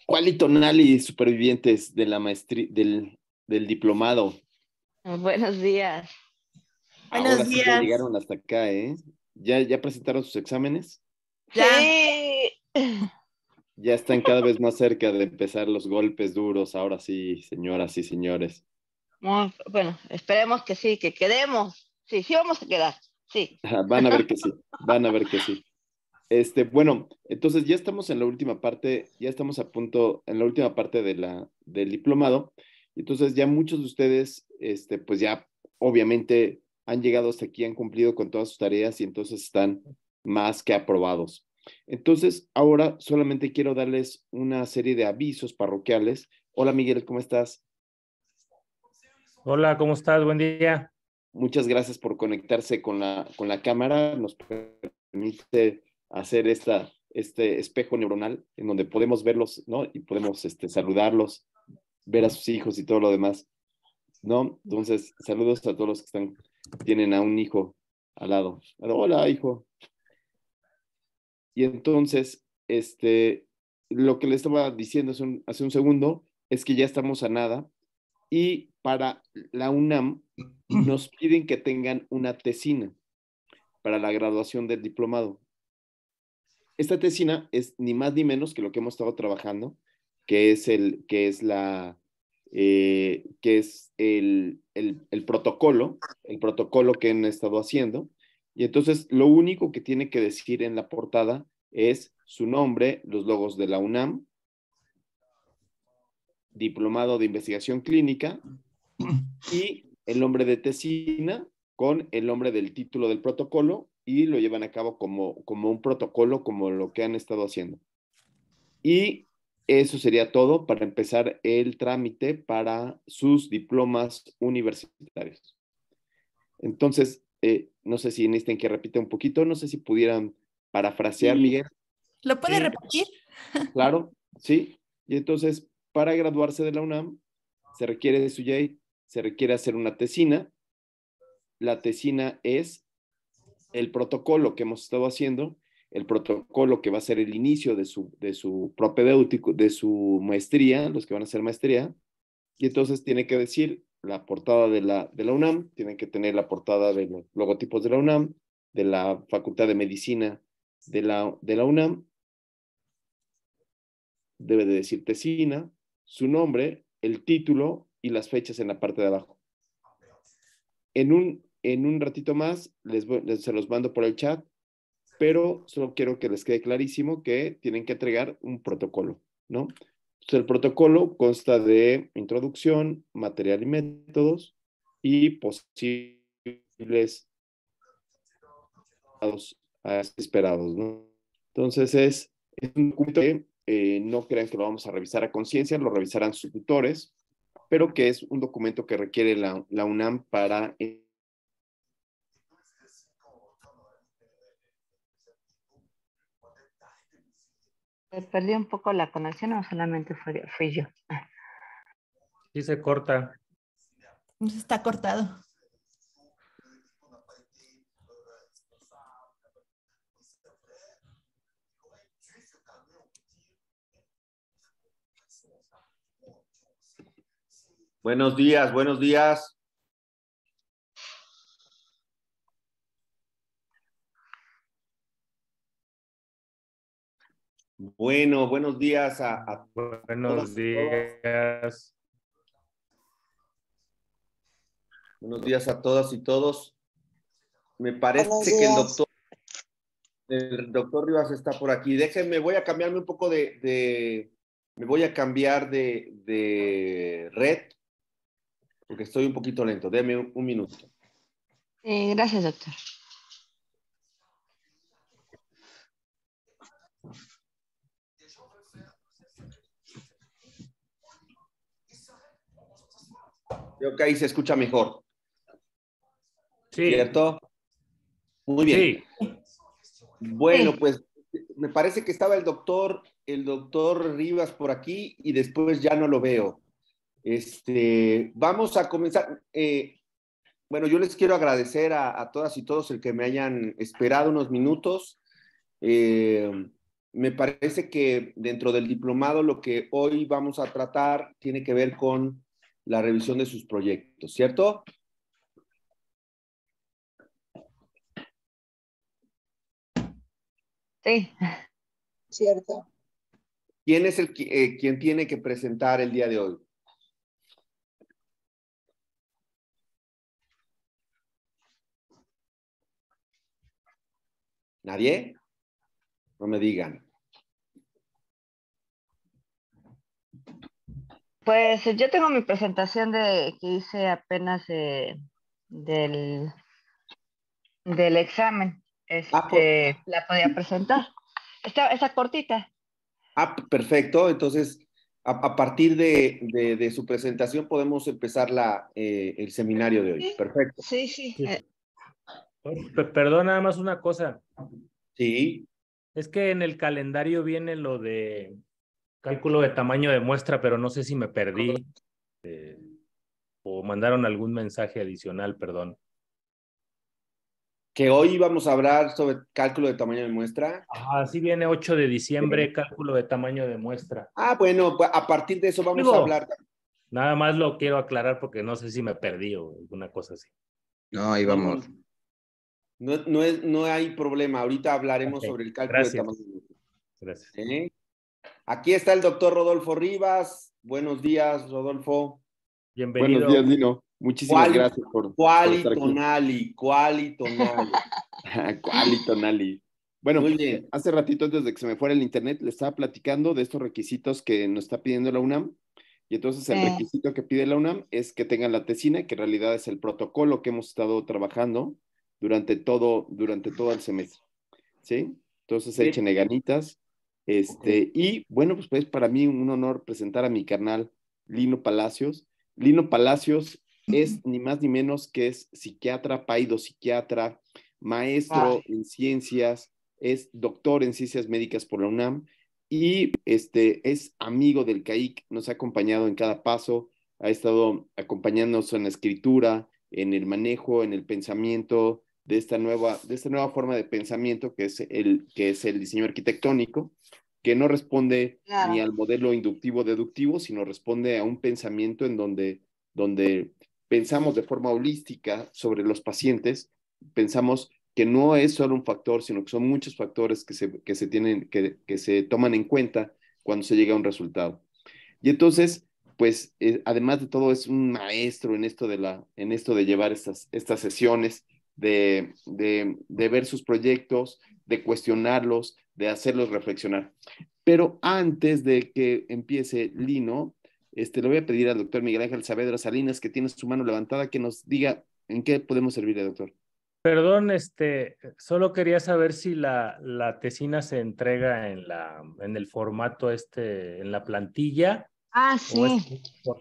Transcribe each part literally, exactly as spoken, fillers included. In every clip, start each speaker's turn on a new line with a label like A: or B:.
A: Quali Tonali, supervivientes de la maestría, del, del diplomado.
B: Buenos días.
A: Ahora
C: Buenos
A: sí ya
C: días.
A: llegaron hasta acá, ¿eh? ¿Ya, ya presentaron sus exámenes?
C: Ya.
B: Sí.
A: Ya están cada vez más cerca de empezar los golpes duros. Ahora sí, señoras y señores.
B: Muy- bueno, esperemos que sí, que quedemos. Sí, sí vamos a quedar. Sí.
A: Ajá, van a ver que sí, van a ver que sí. Este, bueno, entonces ya estamos en la última parte, ya estamos a punto, en la última parte de la, del diplomado. Entonces ya muchos de ustedes, este, pues ya obviamente han llegado hasta aquí, han cumplido con todas sus tareas y entonces están más que aprobados. Entonces, ahora solamente quiero darles una serie de avisos parroquiales. Hola Miguel, ¿cómo estás?
D: Hola, ¿cómo estás? Buen día.
A: Muchas gracias por conectarse con la, con la cámara. Nos permite hacer esta, este espejo neuronal en donde podemos verlos, ¿no? Y podemos este, saludarlos, ver a sus hijos y todo lo demás, ¿no? Entonces, saludos a todos los que están, tienen a un hijo al lado. Hola, hijo. Y entonces, este, lo que le estaba diciendo hace un, hace un segundo es que ya estamos a nada y para la UNAM nos piden que tengan una tesina para la graduación del diplomado. Esta tesina es ni más ni menos que lo que hemos estado trabajando, que es el, que es la, eh, que es el, el, el protocolo, el protocolo que han estado haciendo. Y entonces lo único que tiene que decir en la portada es su nombre, los logos de la UNAM, diplomado de investigación clínica y el nombre de tesina con el nombre del título del protocolo y lo llevan a cabo como, como un protocolo, como lo que han estado haciendo. Y eso sería todo para empezar el trámite para sus diplomas universitarios. Entonces, eh, no sé si necesitan que repita un poquito, no sé si pudieran parafrasear,
C: Sí.
A: Miguel.
C: ¿Lo puede
A: Sí.
C: repetir?
A: Claro, sí. Y entonces, para graduarse de la UNAM, se requiere de su J A, se requiere hacer una tesina. La tesina es el protocolo que hemos estado haciendo, el protocolo que va a ser el inicio de su, de su propedéutico, de su maestría, los que van a hacer maestría, y entonces tiene que decir la portada de la, de la UNAM, tiene que tener la portada de los logotipos de la UNAM, de la Facultad de Medicina de la, de la UNAM, debe de decir tesina, su nombre, el título y las fechas en la parte de abajo. En un, en un ratito más les, les, se los mando por el chat, pero solo quiero que les quede clarísimo que tienen que entregar un protocolo, ¿no? Entonces, el protocolo consta de introducción, material y métodos y posibles esperados, ¿no? Entonces, es, es un documento que eh, no crean que lo vamos a revisar a conciencia, lo revisarán sus tutores, pero que es un documento que requiere la, la UNAM para... Eh,
B: Perdí un poco la conexión o solamente fui, fui yo.
D: Sí se corta.
C: Está cortado.
E: Buenos días, buenos días. Bueno, buenos días a, a
D: Buenos días.
E: Buenos días a todas y todos. Me parece que el doctor, el doctor Rivas está por aquí. Déjenme, voy a cambiarme un poco de, de me voy a cambiar de, de red, porque estoy un poquito lento. Deme un, un minuto.
B: Sí, gracias, doctor.
E: Creo que ahí se escucha mejor.
D: Sí.
E: ¿Cierto? Muy bien.
D: Sí.
E: Bueno,
B: Sí.
E: pues me parece que estaba el doctor, el doctor Rivas por aquí y después ya no lo veo. Este, vamos a comenzar. Eh, bueno, yo les quiero agradecer a, a todas y todos el que me hayan esperado unos minutos. Eh, me parece que dentro del diplomado lo que hoy vamos a tratar tiene que ver con la revisión de sus proyectos, ¿cierto?
B: Sí.
F: Cierto.
E: ¿Quién es el eh, quien tiene que presentar el día de hoy? ¿Nadie? No me digan.
B: Pues yo tengo mi presentación de que hice apenas de, del, del examen. Este,
E: Ah, pues,
B: la podía presentar. Está, está cortita.
E: ah, perfecto. Entonces, a, a partir de, de, de su presentación podemos empezar la, eh, el seminario de hoy.
B: Sí,
E: Perfecto.
B: sí, sí.
D: Sí.
B: Eh,
D: Pe- Perdón, nada más una cosa.
E: Sí.
D: Es que en el calendario viene lo de cálculo de tamaño de muestra, pero no sé si me perdí eh, o mandaron algún mensaje adicional, perdón.
E: Que hoy vamos a hablar sobre cálculo de tamaño de muestra.
D: Ah, sí viene ocho de diciembre, cálculo de tamaño de muestra.
E: Ah, bueno, pues a partir de eso vamos
D: Digo,
E: a hablar.
D: nada más lo quiero aclarar porque no sé si me perdí o alguna cosa así.
G: No, ahí
E: No,
G: vamos.
E: no, no, es, no hay problema. Ahorita hablaremos
D: Ok,
E: sobre el cálculo
D: gracias.
E: de tamaño de muestra.
D: Gracias.
E: ¿Eh? Aquí está el doctor Rodolfo Rivas. Buenos días, Rodolfo.
D: Bienvenido.
A: Buenos días, Lino. Muchísimas
E: ¿Cuál-
A: gracias por, por
E: Quali
A: estar aquí.
E: Tonali, Quali Tonali.
A: Quali Tonali. Bueno,
E: Muy bien.
A: hace ratito antes de que se me fuera el internet, le estaba platicando de estos requisitos que nos está pidiendo la UNAM. Y entonces el
B: Eh.
A: requisito que pide la UNAM es que tengan la tesina, que en realidad es el protocolo que hemos estado trabajando durante todo, durante todo el semestre. ¿Sí? Entonces
E: Bien.
A: échenle ganitas. Este, y bueno, pues, pues para mí un honor presentar a mi carnal Lino Palacios. Lino Palacios es ni más ni menos que es psiquiatra, paidopsiquiatra, maestro en ciencias, es doctor en ciencias médicas por la UNAM y este, es amigo del C A I C, nos ha acompañado en cada paso, ha estado acompañándonos en la escritura, en el manejo, en el pensamiento de esta nueva, de esta nueva forma de pensamiento que es el, que es el diseño arquitectónico, que no responde
B: Claro.
A: ni al modelo inductivo-deductivo, sino responde a un pensamiento en donde, donde pensamos de forma holística sobre los pacientes, pensamos que no es solo un factor, sino que son muchos factores que se, que se, tienen, que, que se toman en cuenta cuando se llega a un resultado. Y entonces, pues, eh, además de todo, es un maestro en esto de, la, en esto de llevar estas, estas sesiones, de, de, de ver sus proyectos, de cuestionarlos, de hacerlos reflexionar. Pero antes de que empiece Lino, este, le voy a pedir al doctor Miguel Ángel Saavedra Salinas, que tiene su mano levantada, que nos diga en qué podemos servirle, doctor.
D: Perdón, este, solo quería saber si la, la tesina se entrega en, la, en el formato este, en la plantilla.
B: Ah,
D: o
B: sí.
D: es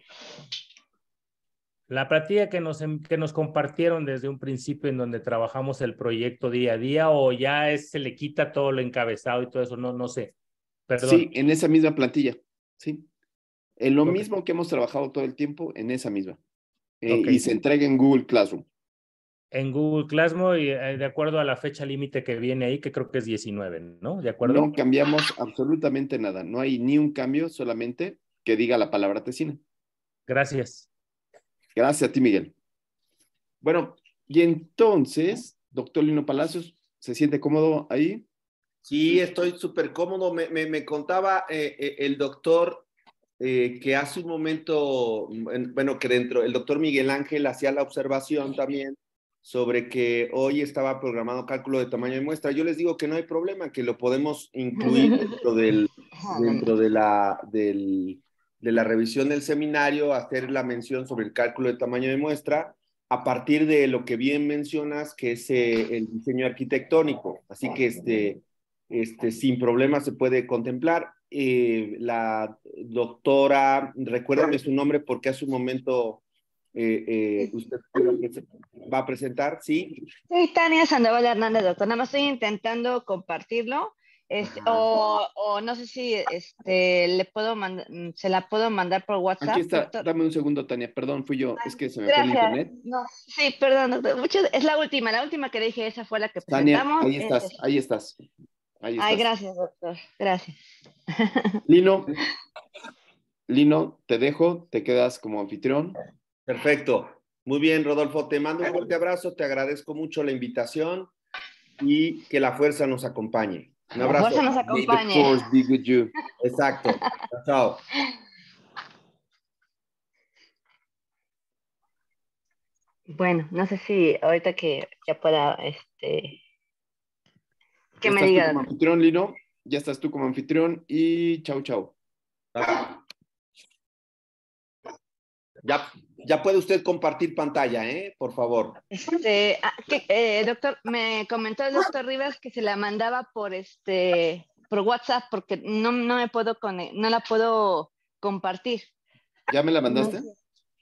D: la plantilla que nos, que nos compartieron desde un principio en donde trabajamos el proyecto día a día, o ya es, se le quita todo lo encabezado y todo eso, no, no sé. Perdón.
A: Sí, en esa misma plantilla, sí. En lo
D: Ok.
A: mismo que hemos trabajado todo el tiempo, en esa misma. Eh,
D: Ok.
A: Y se entrega en Google Classroom.
D: En Google Classroom y eh, de acuerdo a la fecha límite que viene ahí, que creo que es diecinueve, ¿no? ¿De acuerdo?
A: No cambiamos absolutamente nada. No hay ni un cambio, solamente que diga la palabra tesina.
D: Gracias.
A: Gracias a ti, Miguel. Bueno, y entonces, doctor Lino Palacios, ¿se siente cómodo ahí?
E: Sí, estoy súper cómodo. Me, me, me contaba eh, eh, el doctor eh, que hace un momento, bueno, que dentro, el doctor Miguel Ángel hacía la observación también sobre que hoy estaba programado cálculo de tamaño de muestra. Yo les digo que no hay problema, que lo podemos incluir dentro, del, dentro de, la, del, de la revisión del seminario, hacer la mención sobre el cálculo de tamaño de muestra a partir de lo que bien mencionas, que es eh, el diseño arquitectónico. Así que este, este, sin problema se puede contemplar. Eh, la doctora, recuérdame su nombre porque hace un momento eh, eh, usted va a presentar, ¿sí?
B: Sí, Tania Sandoval Hernández, doctor. Nada más estoy intentando compartirlo. Este, o, o no sé si este, le puedo mandar, se la puedo mandar por WhatsApp.
A: Aquí está,
B: doctor.
A: dame un segundo, Tania, perdón, fui yo, es que se me fue el
B: Gracias.
A: internet.
B: No, sí, perdón, doctor. Muchas, es la última, la última que dije, esa fue la que
A: Tania,
B: presentamos.
A: ahí
B: Es
A: estás,
B: esa.
A: ahí estás. Ahí
B: Ay,
A: estás.
B: gracias, doctor. Gracias.
A: Lino, Lino, te dejo, te quedas como anfitrión.
E: Perfecto. Muy bien, Rodolfo. Te mando un fuerte abrazo. Te agradezco mucho la invitación y que la fuerza nos acompañe. Un
B: La
E: abrazo.
B: fuerza nos
A: May the
B: acompañe.
A: force be with you.
E: Exacto. Chao.
B: Bueno, no sé si ahorita que ya pueda, este, que
A: Ya
B: me
A: estás tú
B: diga,
A: como
B: doctor.
A: anfitrión, Lino. Ya estás tú como anfitrión y chau, chau.
E: Ya, ya puede usted compartir pantalla, ¿eh? Por favor.
B: Este, ah, que, eh, doctor, me comentó el doctor Rivas que se la mandaba por este, por WhatsApp porque no, no me puedo cone- no la puedo compartir.
A: ¿Ya me la
B: No
A: mandaste?
B: sé.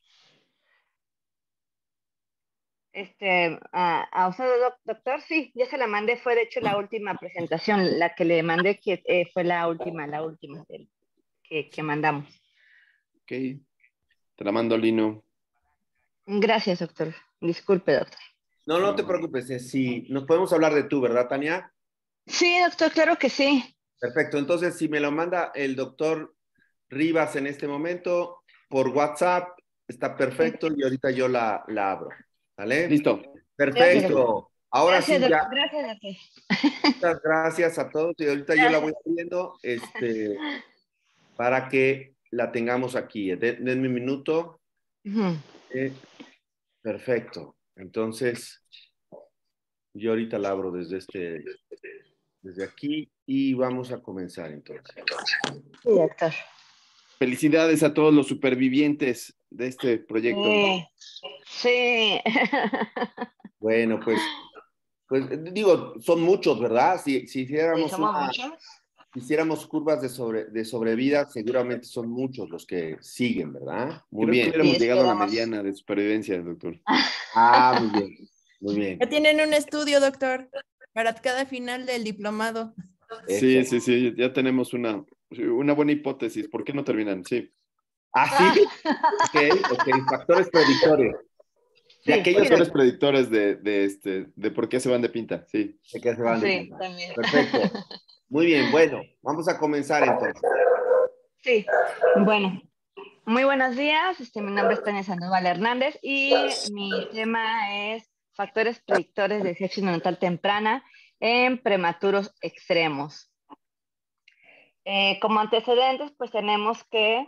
B: Este, a, a usted, doc- doctor, sí, ya se la mandé, fue de hecho la última presentación, la que le mandé que eh, fue la última, la última del- que, que mandamos.
A: Ok. Te la mando, Lino.
B: Gracias, doctor. Disculpe, doctor.
E: No, no te preocupes. eh, Si nos podemos hablar de tú, ¿verdad, Tania?
B: Sí, doctor, claro que sí.
E: Perfecto. Entonces, si me lo manda el doctor Rivas en este momento por WhatsApp, está perfecto y ahorita yo la, la abro. ¿Vale?
A: Listo.
B: Gracias, doctor.
E: Perfecto. Ahora
B: Gracias,
E: sí,
B: doctor.
E: ya.
B: Gracias, doctor.
E: Muchas gracias a todos y ahorita yo la voy viendo este, para que la tengamos aquí. De- denme un minuto.
B: Ujú.
E: Eh, perfecto. Entonces, yo ahorita la abro desde este, desde aquí y vamos a comenzar entonces.
B: Sí, doctor.
A: Felicidades a todos los supervivientes de este proyecto.
B: Sí. Sí.
E: Bueno, pues, pues digo, son muchos, ¿verdad? Si, si
B: Sí,
E: hiciéramos
B: somos
E: una,
B: muchos.
E: si hiciéramos curvas de, sobre, de sobrevida, seguramente son muchos los que siguen, ¿verdad? Muy
A: Creo que
E: bien.
B: Sí,
A: hubiéramos llegado a la
B: esperamos.
A: mediana de supervivencia, doctor.
E: Ah, muy bien. Muy bien.
C: Ya tienen un estudio, doctor, para cada final del diplomado.
A: Sí,
E: Eso.
A: sí, sí, ya tenemos una, una buena hipótesis. ¿Por qué no terminan? Sí.
E: ¿Ah, sí? Ok, ok. Factores predictorios. De
B: Sí,
E: aquellos
B: sí,
A: Factores
B: doctor.
A: predictores de, de, este, de por qué se van de pinta. Sí.
E: de que se van de
B: Sí,
E: pinta.
B: también.
E: Perfecto. Muy bien, bueno, vamos a comenzar entonces.
B: Sí. Bueno, muy buenos días. Este, mi nombre es Tania Sandoval Hernández y mi tema es factores predictores de sepsis neonatal temprana en prematuros extremos. Eh, como antecedentes, pues tenemos que...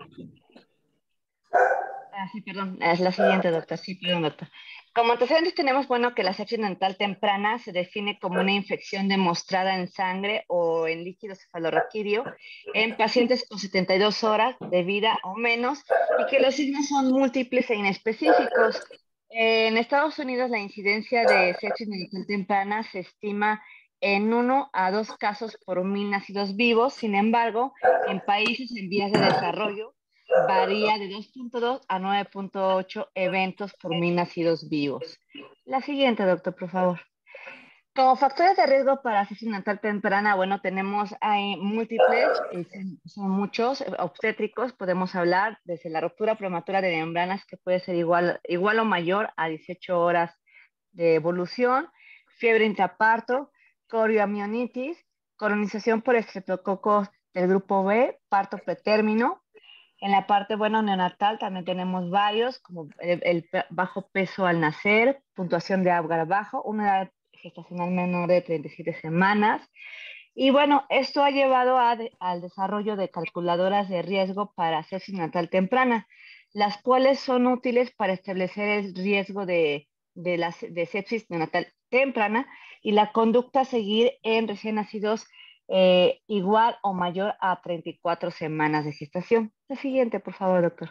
B: Ah, sí, perdón, es la siguiente, doctor. Sí, perdón, doctor. Como antecedentes tenemos, bueno, que la sepsis neonatal temprana se define como una infección demostrada en sangre o en líquido cefalorraquídeo en pacientes con setenta y dos horas de vida o menos y que los signos son múltiples e inespecíficos. En Estados Unidos la incidencia de sepsis neonatal temprana se estima en uno a dos casos por mil nacidos vivos. Sin embargo, en países en vías de desarrollo varía de dos punto dos a nueve punto ocho eventos por mil nacidos vivos. La siguiente, doctor, por favor. Como factores de riesgo para sepsis neonatal temprana, bueno, tenemos hay múltiples, eh, son, son muchos, eh, obstétricos, podemos hablar desde la ruptura prematura de membranas, que puede ser igual, igual o mayor a dieciocho horas de evolución, fiebre intraparto, corioamionitis, colonización por estreptococos del grupo B, parto pretérmino. En la parte, bueno, neonatal también tenemos varios, como el, el bajo peso al nacer, puntuación de Apgar bajo, una edad gestacional menor de treinta y siete semanas. Y bueno, esto ha llevado a de, al desarrollo de calculadoras de riesgo para sepsis neonatal temprana, las cuales son útiles para establecer el riesgo de, de, la, de sepsis neonatal temprana y la conducta a seguir en recién nacidos eh, igual o mayor a treinta y cuatro semanas de gestación. La siguiente, por favor, doctor.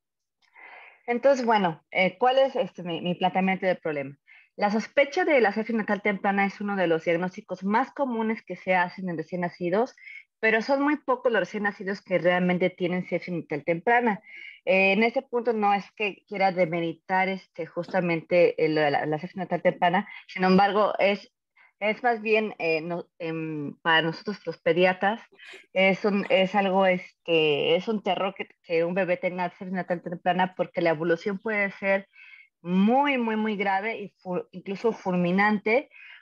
B: Entonces, bueno, eh, ¿cuál es este, mi, mi planteamiento del problema? La sospecha de la sepsis neonatal temprana es uno de los diagnósticos más comunes que se hacen en recién nacidos, pero son muy pocos los recién nacidos que realmente tienen sepsis neonatal temprana. Eh, en este punto no es que quiera demeritar este, justamente el, la, la sepsis neonatal temprana, sin embargo, es es más bien eh, no, eh, para nosotros los pediatras, es, un, es algo, este, es un terror que, que un bebé tenga sepsis neonatal temprana porque la evolución puede ser muy, muy, muy grave e fu incluso fulminante,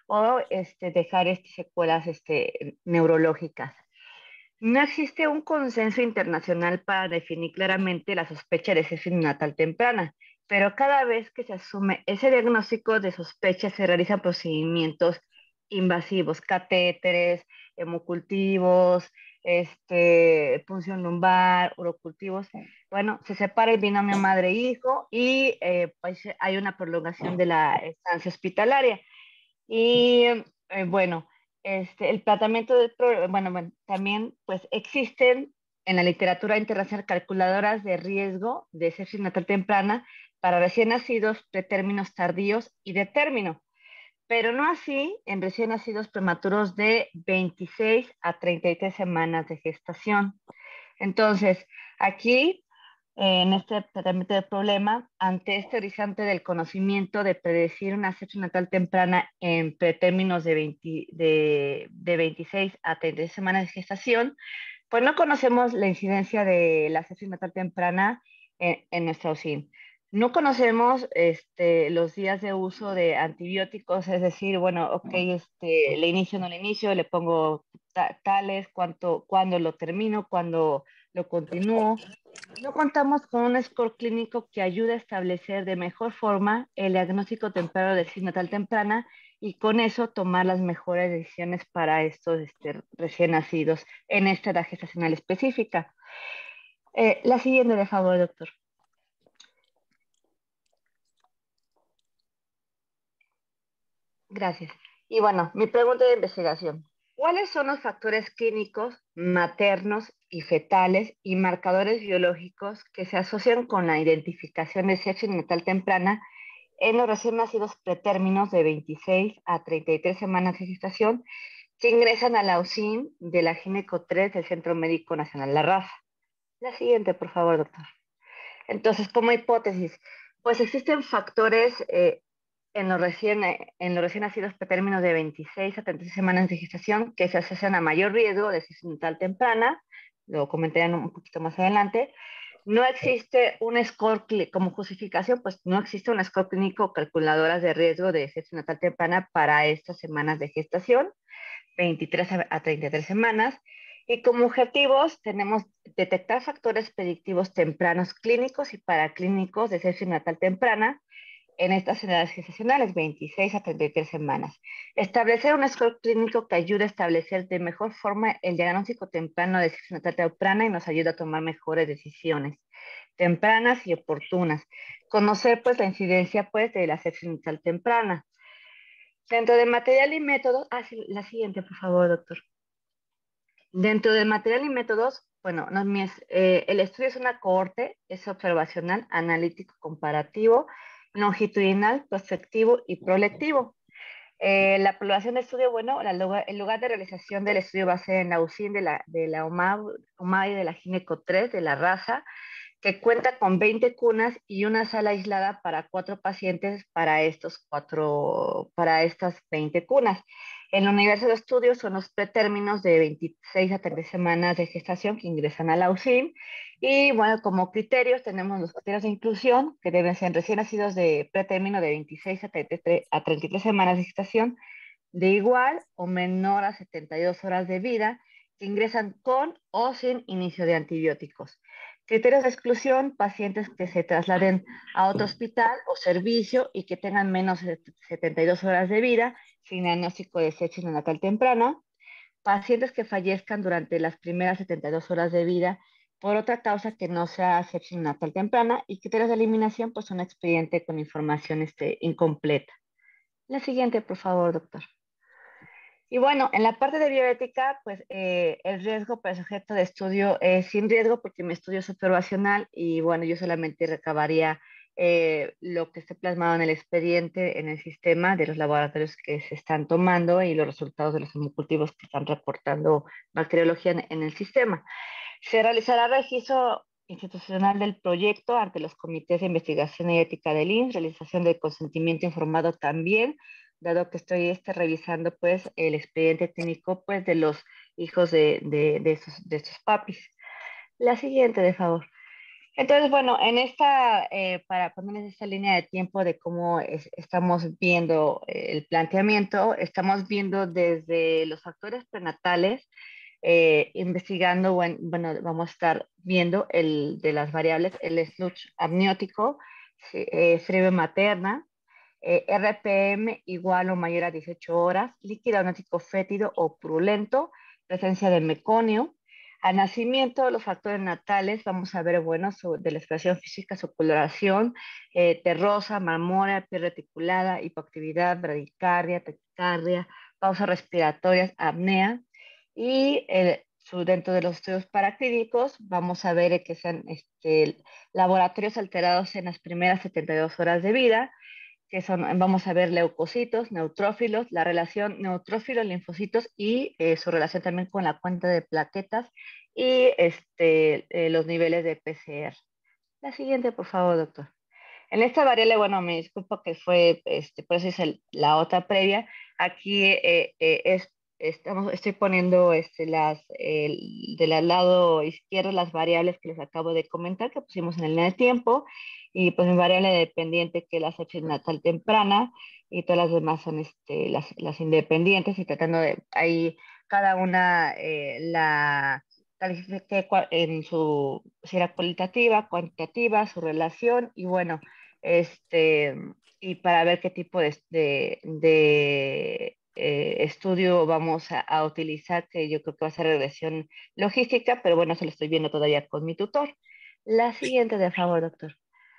B: o este, dejar este, secuelas este, neurológicas. No existe un consenso internacional para definir claramente la sospecha de sepsis neonatal temprana, pero cada vez que se asume ese diagnóstico de sospecha se realizan procedimientos invasivos, catéteres, hemocultivos, este, punción lumbar, urocultivos. Bueno, se separa el binomio madre-hijo y eh, pues hay una prolongación de la estancia hospitalaria. Y eh, bueno, este, el tratamiento del pro- bueno, bueno, también pues existen en la literatura internacional calculadoras de riesgo de sepsis neonatal temprana para recién nacidos, pretérminos tardíos y de término, pero no así en recién nacidos prematuros de veintiséis a treinta y tres semanas de gestación. Entonces, aquí en este tratamiento del problema, ante este horizonte del conocimiento de predecir una sepsis natal temprana en pretérminos de, veinte, de, de veintiséis a treinta semanas de gestación, pues no conocemos la incidencia de la sepsis natal temprana en, en nuestra O S I N. No conocemos este, los días de uso de antibióticos, es decir, bueno, ok, este, le inicio o no le inicio, le pongo ta tales, cuánto, cuándo lo termino, cuándo lo continúo. No contamos con un score clínico que ayude a establecer de mejor forma el diagnóstico temprano de sepsis natal temprana y con eso tomar las mejores decisiones para estos este, recién nacidos en esta edad gestacional específica. Eh, la siguiente, de favor, doctor. Gracias. Y bueno, mi pregunta de investigación. ¿Cuáles son los factores clínicos, maternos y fetales y marcadores biológicos que se asocian con la identificación de sepsis neonatal temprana en los recién nacidos pretérminos de veintiséis a treinta y tres semanas de gestación que ingresan a la O S I N de la Gineco tres del Centro Médico Nacional La Raza? La siguiente, por favor, doctor. Entonces, como hipótesis, pues existen factores eh, en, los recién, en los recién nacidos pretérminos de veintiséis a treinta y seis semanas de gestación que se asocian a mayor riesgo de sepsis neonatal temprana, lo comentaré un poquito más adelante. No existe un score como justificación, pues no existe un score clínico o calculadoras de riesgo de sepsis neonatal temprana para estas semanas de gestación, veintitrés a treinta y tres semanas. Y como objetivos tenemos detectar factores predictivos tempranos clínicos y paraclínicos de sepsis neonatal temprana en estas edades gestacionales, veintiséis a treinta y tres semanas. Establecer un score clínico que ayude a establecer de mejor forma el diagnóstico temprano de sepsis neonatal temprana y nos ayuda a tomar mejores decisiones tempranas y oportunas. Conocer pues la incidencia pues de la sepsis neonatal temprana. Dentro de material y métodos, ah, sí, la siguiente, por favor, doctor. Dentro del material y métodos, bueno, no, eh, el estudio es una cohorte, es observacional, analítico, comparativo, longitudinal, prospectivo y proyectivo. Eh, la población de estudio, bueno, la, el lugar de realización del estudio va a ser en la U S I N de la, de la U M A B y de la Gineco tres de La Raza, que cuenta con veinte cunas y una sala aislada para cuatro pacientes para, estos cuatro, para estas veinte cunas. En el universo de estudios son los pretérminos de veintiséis a treinta semanas de gestación que ingresan a la U S I N. Y bueno, como criterios tenemos los criterios de inclusión, que deben ser recién nacidos de pretérmino de veintiséis a treinta y tres semanas de gestación, de igual o menor a setenta y dos horas de vida, que ingresan con o sin inicio de antibióticos. Criterios de exclusión, pacientes que se trasladen a otro hospital o servicio y que tengan menos de setenta y dos horas de vida, sin diagnóstico de sepsis neonatal temprana. Pacientes que fallezcan durante las primeras setenta y dos horas de vida por otra causa que no sea sepsis neonatal temprana. Y criterios de eliminación, pues un expediente con información este, incompleta. La siguiente, por favor, doctor. Y bueno, en la parte de bioética, pues eh, el riesgo para el sujeto de estudio es sin riesgo porque mi estudio es observacional y bueno, yo solamente recabaría eh, lo que esté plasmado en el expediente, en el sistema de los laboratorios que se están tomando y los resultados de los hemocultivos que están reportando bacteriología en, en el sistema. Se realizará registro institucional del proyecto ante los comités de investigación y ética del I N S, realización de consentimiento informado también, dado que estoy este, revisando pues el expediente clínico pues de los hijos de, de, de, estos, de estos papis. La siguiente, de favor. Entonces, bueno, en esta, eh, para ponerles esta línea de tiempo de cómo es- estamos viendo eh, el planteamiento, estamos viendo desde los factores prenatales, eh, investigando, buen- bueno, vamos a estar viendo el de las variables, el sludge amniótico, sí, eh, fiebre materna, eh, R P M igual o mayor a dieciocho horas, líquido amniótico fétido o purulento, presencia de meconio. Al nacimiento, los factores natales, vamos a ver, bueno, su- de la expresión física, su coloración, eh, terrosa, marmórea, piel reticulada, hipoactividad, bradicardia, taquicardia, pausas respiratorias, apnea. Y el- su- dentro de los estudios paraclínicos, vamos a ver que sean este, laboratorios alterados en las primeras setenta y dos horas de vida, que son, vamos a ver leucocitos, neutrófilos, la relación neutrófilos-linfocitos y eh, su relación también con la cuenta de plaquetas y este, eh, los niveles de P C R. La siguiente, por favor, doctor. En esta variable, bueno, me disculpo que fue, este, por eso hice la otra previa. Aquí eh, eh, es, estamos, estoy poniendo este, las, el, del lado izquierdo las variables que les acabo de comentar, que pusimos en el línea de tiempo, y pues mi variable dependiente que es la fecha natal temprana, y todas las demás son este, las, las independientes, y tratando de ahí cada una eh, la califique en su, si era cualitativa, cuantitativa, su relación, y bueno, este, y para ver qué tipo de, de, de eh, estudio vamos a, a, utilizar, que yo creo que va a ser regresión logística, pero bueno, se lo estoy viendo todavía con mi tutor. La siguiente, de favor, doctor.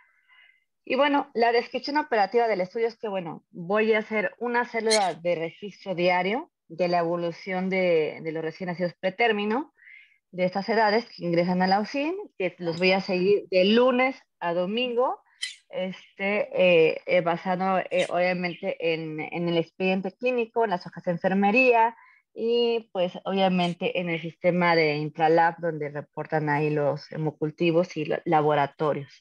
B: Y bueno, la descripción operativa del estudio es que, bueno, voy a hacer una célula de registro diario de la evolución de, de los recién nacidos pretérmino, de estas edades que ingresan a la U C I N, que los voy a seguir de lunes a domingo, este, eh, eh, basado eh, obviamente en, en el expediente clínico, en las hojas de enfermería y pues obviamente en el sistema de Intralab donde reportan ahí los hemocultivos y los laboratorios.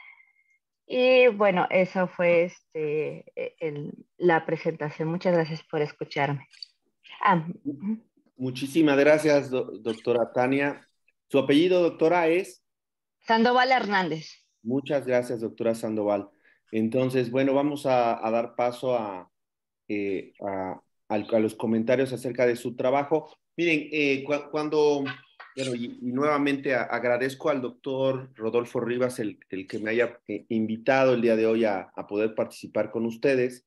B: Y bueno, eso fue este, el, la presentación. Muchas gracias por escucharme. Ah,
E: Muchísimas gracias, do doctora Tania. ¿Su apellido, doctora, es?
B: Sandoval Hernández.
E: Muchas gracias, doctora Sandoval. Entonces, bueno, vamos a, a dar paso a, eh, a, a, a los comentarios acerca de su trabajo. Miren, eh, cu cuando, bueno, y, y nuevamente a, agradezco al doctor Rodolfo Rivas el, el que me haya eh, invitado el día de hoy a, a poder participar con ustedes.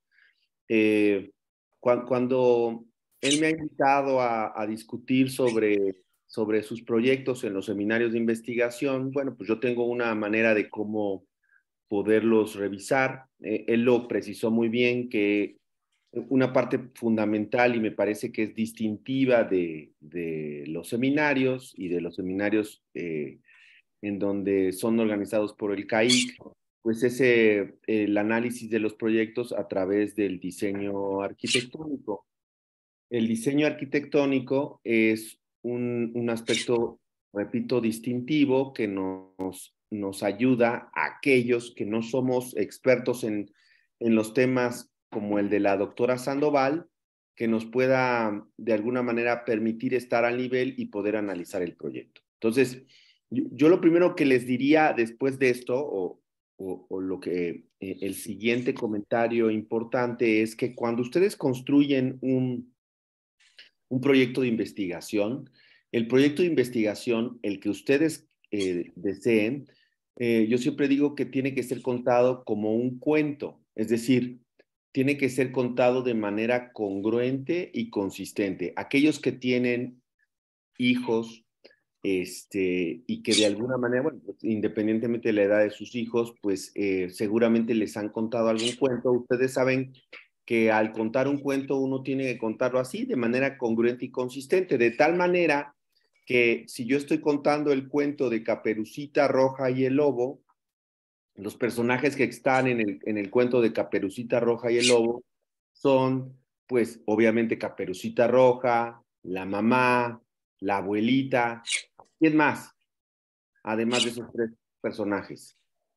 E: Eh, cu cuando él me ha invitado a, a discutir sobre, sobre sus proyectos en los seminarios de investigación, bueno, pues yo tengo una manera de cómo poderlos revisar. Eh, él lo precisó muy bien que una parte fundamental y me parece que es distintiva de, de los seminarios y de los seminarios eh, en donde son organizados por el C A I C, pues ese, el análisis de los proyectos a través del diseño arquitectónico. El diseño arquitectónico es un, un aspecto, repito, distintivo que nos, nos ayuda a aquellos que no somos expertos en, en los temas como el de la doctora Sandoval, que nos pueda de alguna manera permitir estar al nivel y poder analizar el proyecto. Entonces, yo, yo lo primero que les diría después de esto, o, o, o lo que eh, el siguiente comentario importante es que cuando ustedes construyen un un proyecto de investigación. El proyecto de investigación, el que ustedes eh, deseen, eh, yo siempre digo que tiene que ser contado como un cuento, es decir, tiene que ser contado de manera congruente y consistente. Aquellos que tienen hijos este, y que de alguna manera, bueno, pues, independientemente de la edad de sus hijos, pues eh, seguramente les han contado algún cuento. Ustedes saben que al contar un cuento uno tiene que contarlo así, de manera congruente y consistente, de tal manera que si yo estoy contando el cuento de Caperucita Roja y el Lobo, los personajes que están en el, en el cuento de Caperucita Roja y el Lobo son, pues, obviamente Caperucita Roja, la mamá, la abuelita. ¿Quién más? Además de esos tres personajes.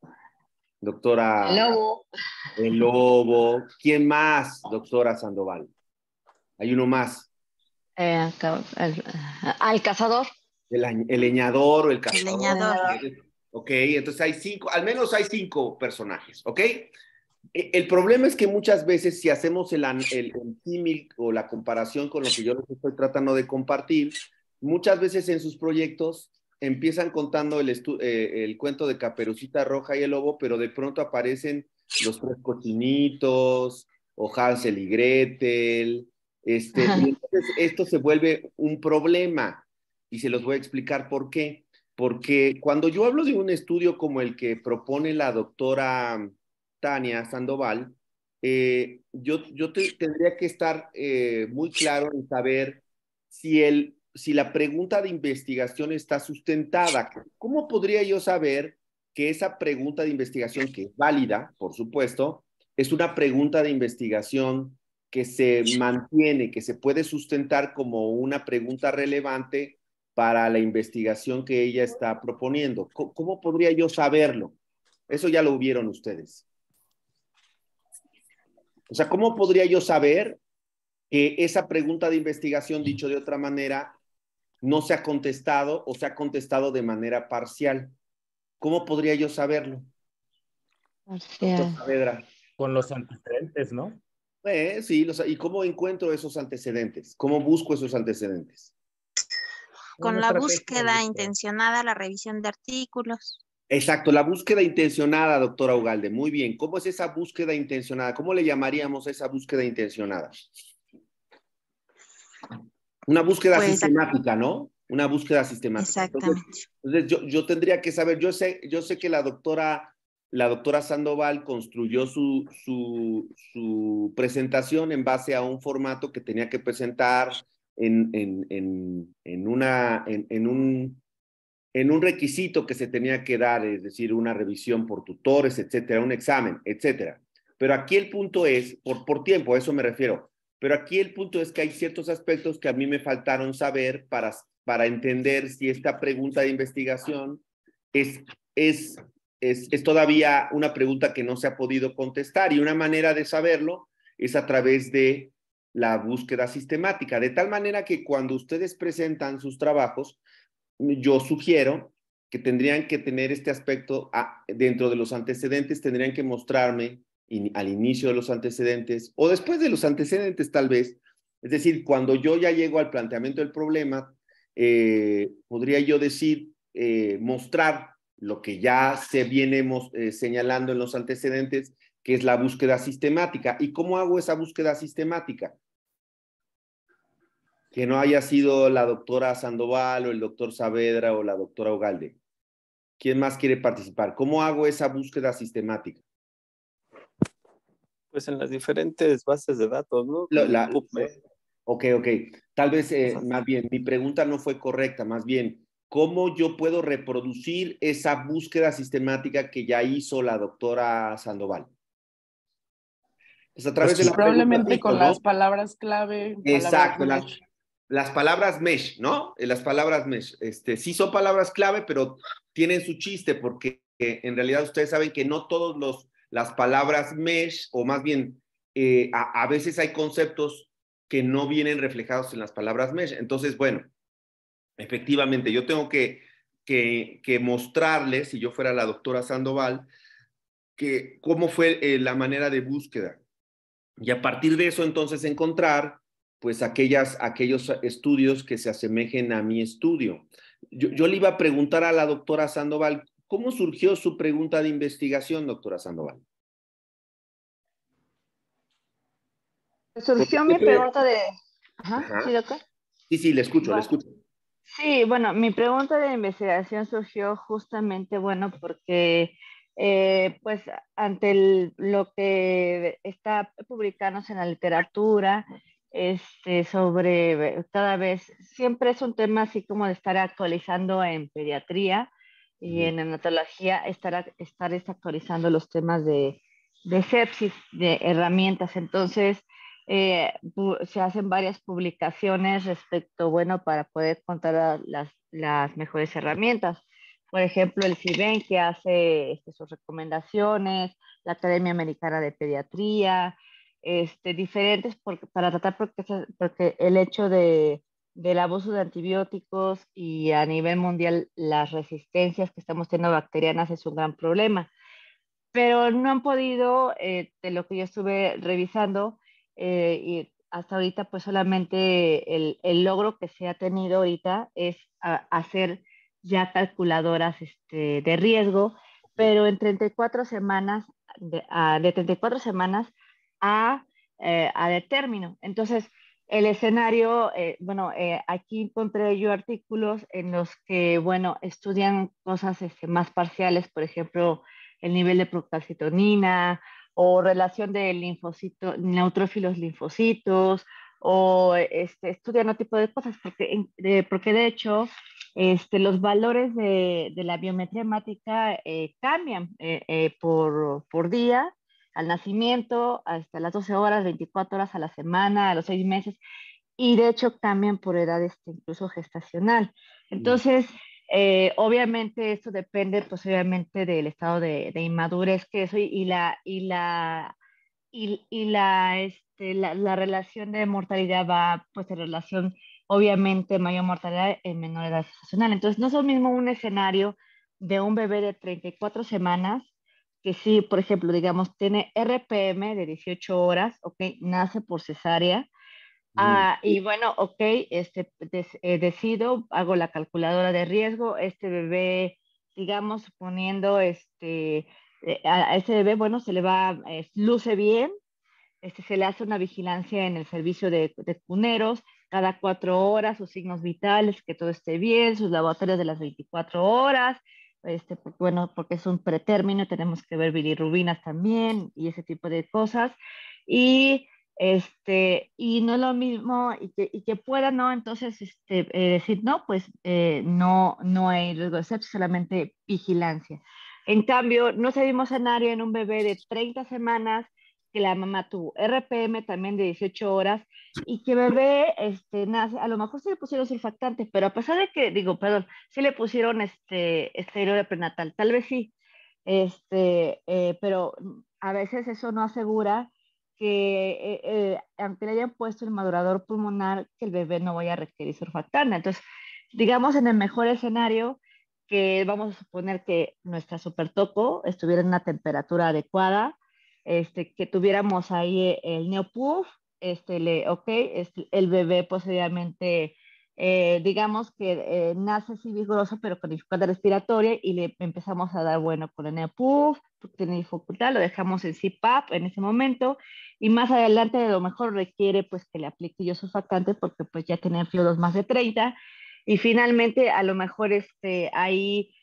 E: Doctora...
B: El lobo.
E: El lobo. ¿Quién más, doctora Sandoval? Hay uno más.
B: Eh, el, el cazador.
E: El, el leñador o el cazador.
F: El leñador.
E: Ok, entonces hay cinco, al menos hay cinco personajes, ¿ok? El problema es que muchas veces si hacemos el, el, el símil o la comparación con lo que yo les estoy tratando de compartir, muchas veces en sus proyectos empiezan contando el, eh, el cuento de Caperucita Roja y el Lobo, pero de pronto aparecen los tres cochinitos o Hansel y Gretel, este, y entonces esto se vuelve un problema y se los voy a explicar por qué. Porque cuando yo hablo de un estudio como el que propone la doctora Tania Sandoval, eh, yo, yo te, tendría que estar eh, muy claro en saber si, el, si la pregunta de investigación está sustentada. ¿Cómo podría yo saber que esa pregunta de investigación, que es válida, por supuesto, es una pregunta de investigación que se mantiene, que se puede sustentar como una pregunta relevante para la investigación que ella está proponiendo? ¿Cómo, cómo podría yo saberlo? Eso ya lo vieron ustedes. O sea, ¿cómo podría yo saber que esa pregunta de investigación, dicho de otra manera, no se ha contestado o se ha contestado de manera parcial? ¿Cómo podría yo saberlo?
B: Parcial.
D: Con los antecedentes, ¿no?
E: Eh, sí, los, ¿y cómo encuentro esos antecedentes? ¿Cómo busco esos antecedentes?
G: Con la búsqueda intencionada, la revisión de artículos.
E: Exacto, la búsqueda intencionada, doctora Ugalde. Muy bien. ¿Cómo es esa búsqueda intencionada? ¿Cómo le llamaríamos a esa búsqueda intencionada? Una búsqueda pues, sistemática, ¿no? Una búsqueda sistemática.
G: Exactamente.
E: Entonces, entonces yo, yo tendría que saber, yo sé, yo sé que la doctora, la doctora Sandoval construyó su, su, su presentación en base a un formato que tenía que presentar en, en, en, en, una, en, en un... en un requisito que se tenía que dar, es decir, una revisión por tutores, etcétera, un examen, etcétera. Pero aquí el punto es, por, por tiempo, a eso me refiero, pero aquí el punto es que hay ciertos aspectos que a mí me faltaron saber para, para entender si esta pregunta de investigación es, es, es, es todavía una pregunta que no se ha podido contestar, y una manera de saberlo es a través de la búsqueda sistemática, de tal manera que cuando ustedes presentan sus trabajos, yo sugiero que tendrían que tener este aspecto a, dentro de los antecedentes, tendrían que mostrarme in, al inicio de los antecedentes o después de los antecedentes tal vez, es decir, cuando yo ya llego al planteamiento del problema, eh, podría yo decir, eh, mostrar lo que ya se viene eh, señalando en los antecedentes, que es la búsqueda sistemática. ¿Y cómo hago esa búsqueda sistemática? Que no haya sido la doctora Sandoval o el doctor Saavedra o la doctora Ugalde. ¿Quién más quiere participar? ¿Cómo hago esa búsqueda sistemática?
H: Pues en las diferentes bases de datos, ¿no?
E: La, la, ok, ok. Tal vez, eh, más bien, mi pregunta no fue correcta, más bien, ¿cómo yo puedo reproducir esa búsqueda sistemática que ya hizo la doctora Sandoval?
I: Pues a través pues, de la probablemente con ¿no? las palabras clave.
E: Exacto,
I: palabras
E: las, las palabras mesh, ¿no? Las palabras mesh. Este, sí son palabras clave, pero tienen su chiste porque eh, en realidad ustedes saben que no todos los las palabras mesh, o más bien, eh, a, a veces hay conceptos que no vienen reflejados en las palabras mesh. Entonces, bueno, efectivamente, yo tengo que, que, que mostrarles, si yo fuera la doctora Sandoval, que cómo fue eh, la manera de búsqueda. Y a partir de eso, entonces, encontrar, pues, aquellas, aquellos estudios que se asemejen a mi estudio. Yo, yo le iba a preguntar a la doctora Sandoval, ¿cómo surgió su pregunta de investigación, doctora Sandoval?
B: Surgió mi pregunta de... Ajá,
E: Ajá.
B: ¿sí, doctor?
E: Sí, sí, le escucho,
B: bueno,
E: le escucho.
B: Sí, bueno, mi pregunta de investigación surgió justamente, bueno, porque, eh, pues, ante el, lo que está publicándose en la literatura, este, sobre cada vez, siempre es un tema así como de estar actualizando en pediatría y en neonatología, estar, estar actualizando los temas de, de sepsis, de herramientas. Entonces, eh, se hacen varias publicaciones respecto, bueno, para poder contar las, las mejores herramientas. Por ejemplo, el CIBEN, que hace este, sus recomendaciones, la Academia Americana de Pediatría, este, diferentes porque, para tratar, porque, porque el hecho de, del abuso de antibióticos y a nivel mundial las resistencias que estamos teniendo bacterianas es un gran problema. Pero no han podido, eh, de lo que yo estuve revisando, eh, y hasta ahorita pues solamente el, el logro que se ha tenido ahorita es a, hacer ya calculadoras este, de riesgo, pero en treinta y cuatro semanas, de, a, de treinta y cuatro semanas a, eh, a de término. Entonces, el escenario, eh, bueno, eh, aquí encontré yo artículos en los que, bueno, estudian cosas este, más parciales, por ejemplo, el nivel de procalcitonina o relación de linfocito, neutrófilos linfocitos, o este, estudian otro tipo de cosas, porque de, porque de hecho este, los valores de, de la biometría hemática eh, cambian eh, eh, por, por día, al nacimiento, hasta las doce horas, veinticuatro horas a la semana, a los seis meses, y de hecho cambian por edad este, incluso gestacional. Entonces, eh, obviamente esto depende, pues obviamente del estado de, de inmadurez que soy y la, y la, y, y la, este, la, la relación de mortalidad va, pues en relación, obviamente, mayor mortalidad en menor edad gestacional. Entonces, no es lo mismo un escenario de un bebé de treinta y cuatro semanas, que sí, por ejemplo, digamos, tiene R P M de dieciocho horas, ok, nace por cesárea. Ah, y bueno, ok, este, des, eh, decido, hago la calculadora de riesgo, este bebé, digamos, suponiendo, este, eh, a, a este bebé, bueno, se le va, eh, luce bien, este, se le hace una vigilancia en el servicio de, de cuneros, cada cuatro horas, sus signos vitales, que todo esté bien, sus laboratorios de las veinticuatro horas, este, porque, bueno, porque es un pretérmino, tenemos que ver bilirrubinas también y ese tipo de cosas. Y este, y no es lo mismo, y que, y que pueda, ¿no? Entonces, este, eh, decir, no, pues eh, no, no hay riesgo de sepsis, solamente vigilancia. En cambio, no se vimos escenario en un bebé de treinta semanas que la mamá tuvo R P M también de dieciocho horas y que bebé este, nace, a lo mejor sí le pusieron surfactante, pero a pesar de que, digo, perdón, sí le pusieron este, esteroide prenatal, tal vez sí, este, eh, pero a veces eso no asegura que eh, eh, aunque le hayan puesto el madurador pulmonar, que el bebé no vaya a requerir surfactante. Entonces, digamos en el mejor escenario, que vamos a suponer que nuestra supertoco estuviera en una temperatura adecuada, este, que tuviéramos ahí el neopuf, este, le, ok, este, el bebé posiblemente, eh, digamos que eh, nace así vigoroso, pero con dificultad respiratoria, y le empezamos a dar, bueno, con el neopuf, porque tiene dificultad, lo dejamos en C PAP en ese momento, y más adelante a lo mejor requiere pues que le aplique yo surfactante, porque pues ya tiene fluidos más de treinta, y finalmente a lo mejor este, ahí,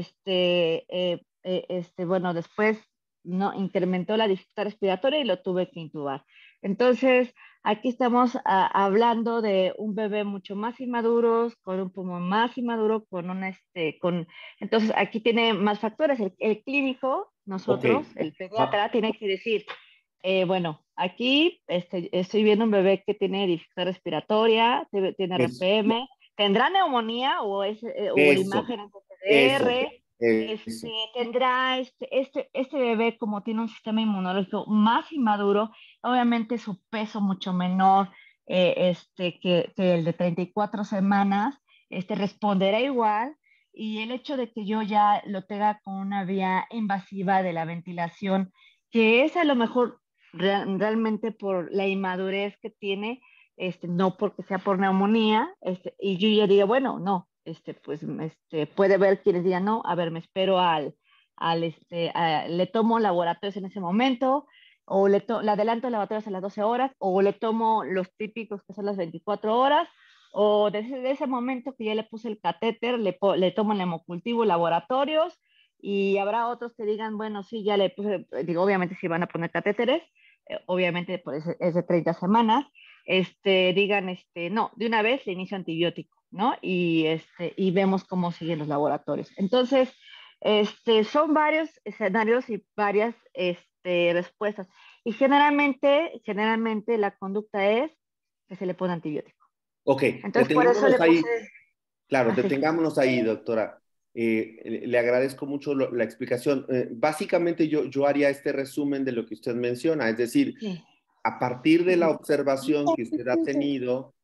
B: este, eh, eh, este, bueno, después no incrementó la dificultad respiratoria y lo tuve que intubar. Entonces, aquí estamos a, hablando de un bebé mucho más inmaduro, con un pulmón más inmaduro, con un este, con, entonces aquí tiene más factores. El, el clínico, nosotros, okay. El pediatra, ah. tiene que decir, eh, bueno, aquí este, estoy viendo un bebé que tiene dificultad respiratoria, tiene R P M, ¿tendrá neumonía o, es, eh, o imagen en P C R? Este, tendrá este, este, este bebé, como tiene un sistema inmunológico más inmaduro, obviamente su peso mucho menor eh, este, que, que el de treinta y cuatro semanas, este, responderá igual, y el hecho de que yo ya lo tenga con una vía invasiva de la ventilación, que es a lo mejor real, realmente por la inmadurez que tiene, este, no porque sea por neumonía, este, y yo ya digo, bueno, no, este, pues este, puede ver quienes digan, no, a ver, me espero al, al este, a, le tomo laboratorios en ese momento, o le, to le adelanto laboratorios a las doce horas, o le tomo los típicos que son las veinticuatro horas, o desde ese momento que ya le puse el catéter, le, le tomo el hemocultivo, laboratorios, y habrá otros que digan, bueno, sí, ya le puse, digo, obviamente si van a poner catéteres, eh, obviamente pues, es de treinta semanas, este, digan, este, no, de una vez le inicio antibiótico, ¿no? Y, este, y vemos cómo siguen los laboratorios. Entonces, este, son varios escenarios y varias este, respuestas. Y generalmente, generalmente la conducta es que se le pone antibiótico.
E: Ok,
B: entonces por eso le puse...
E: ahí. Claro, detengámonos ahí, doctora. Eh, le agradezco mucho lo, la explicación. Eh, básicamente yo, yo haría este resumen de lo que usted menciona, es decir, sí. A partir de la observación que usted ha tenido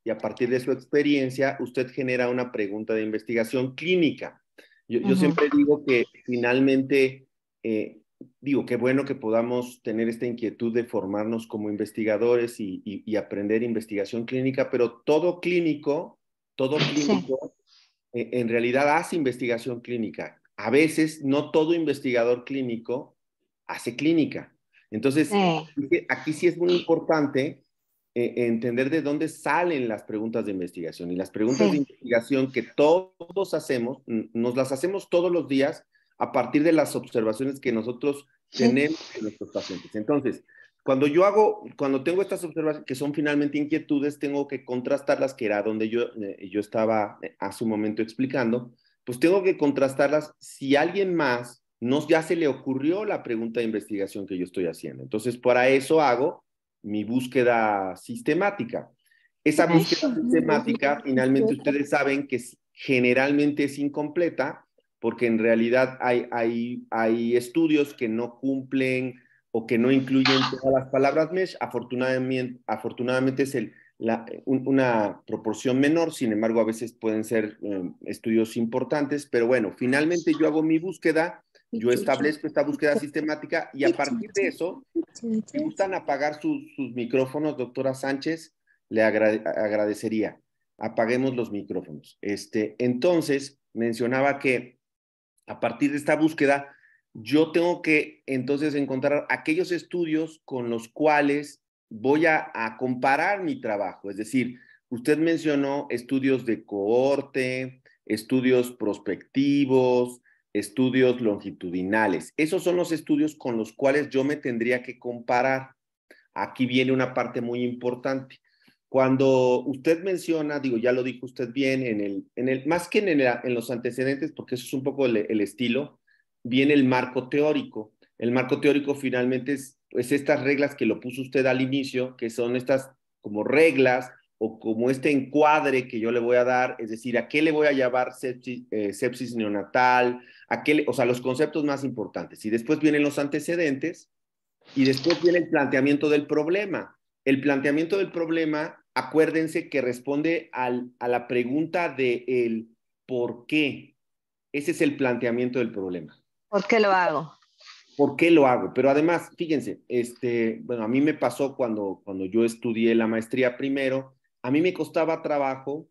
E: y a partir de su experiencia usted genera una pregunta de investigación clínica. Yo, yo uh-huh. siempre digo que finalmente, eh, digo, qué bueno que podamos tener esta inquietud de formarnos como investigadores y, y, y aprender investigación clínica, pero todo clínico, todo clínico, sí. eh, en realidad hace investigación clínica. A veces no todo investigador clínico hace clínica. Entonces, sí. aquí sí es muy importante eh, entender de dónde salen las preguntas de investigación. Y las preguntas sí. de investigación que todos hacemos, nos las hacemos todos los días a partir de las observaciones que nosotros sí. tenemos de nuestros pacientes. Entonces, cuando yo hago, cuando tengo estas observaciones que son finalmente inquietudes, tengo que contrastarlas, que era donde yo, eh, yo estaba hace un momento explicando, pues tengo que contrastarlas si alguien más no ya se le ocurrió la pregunta de investigación que yo estoy haciendo. Entonces, para eso hago mi búsqueda sistemática. Esa búsqueda sistemática, finalmente, ustedes saben que generalmente es incompleta, porque en realidad hay, hay, hay estudios que no cumplen o que no incluyen todas las palabras mesh. Afortunadamente, afortunadamente es el, la, un, una proporción menor, sin embargo, a veces pueden ser eh, estudios importantes, pero bueno, finalmente yo hago mi búsqueda, yo establezco esta búsqueda sistemática y a partir de eso, si gustan apagar sus, sus micrófonos, doctora Sánchez, le agrade, agradecería. Apaguemos los micrófonos. Este, entonces, mencionaba que a partir de esta búsqueda, yo tengo que entonces encontrar aquellos estudios con los cuales voy a, a comparar mi trabajo. Es decir, usted mencionó estudios de cohorte, estudios prospectivos, estudios longitudinales. Esos son los estudios con los cuales yo me tendría que comparar. Aquí viene una parte muy importante. Cuando usted menciona, digo, ya lo dijo usted bien, en el, en el, más que en, el, en los antecedentes, porque eso es un poco el, el estilo, viene el marco teórico. El marco teórico finalmente es pues, estas reglas que lo puso usted al inicio, que son estas como reglas o como este encuadre que yo le voy a dar, es decir, a qué le voy a llamar sepsis, eh, sepsis neonatal, a qué le, o sea, los conceptos más importantes. Y después vienen los antecedentes y después viene el planteamiento del problema. El planteamiento del problema, acuérdense que responde al, a la pregunta de el por qué. Ese es el planteamiento del problema.
B: ¿Por qué lo hago?
E: ¿Por qué lo hago? Pero además, fíjense, este, bueno, a mí me pasó cuando, cuando yo estudié la maestría primero, a mí me costaba trabajo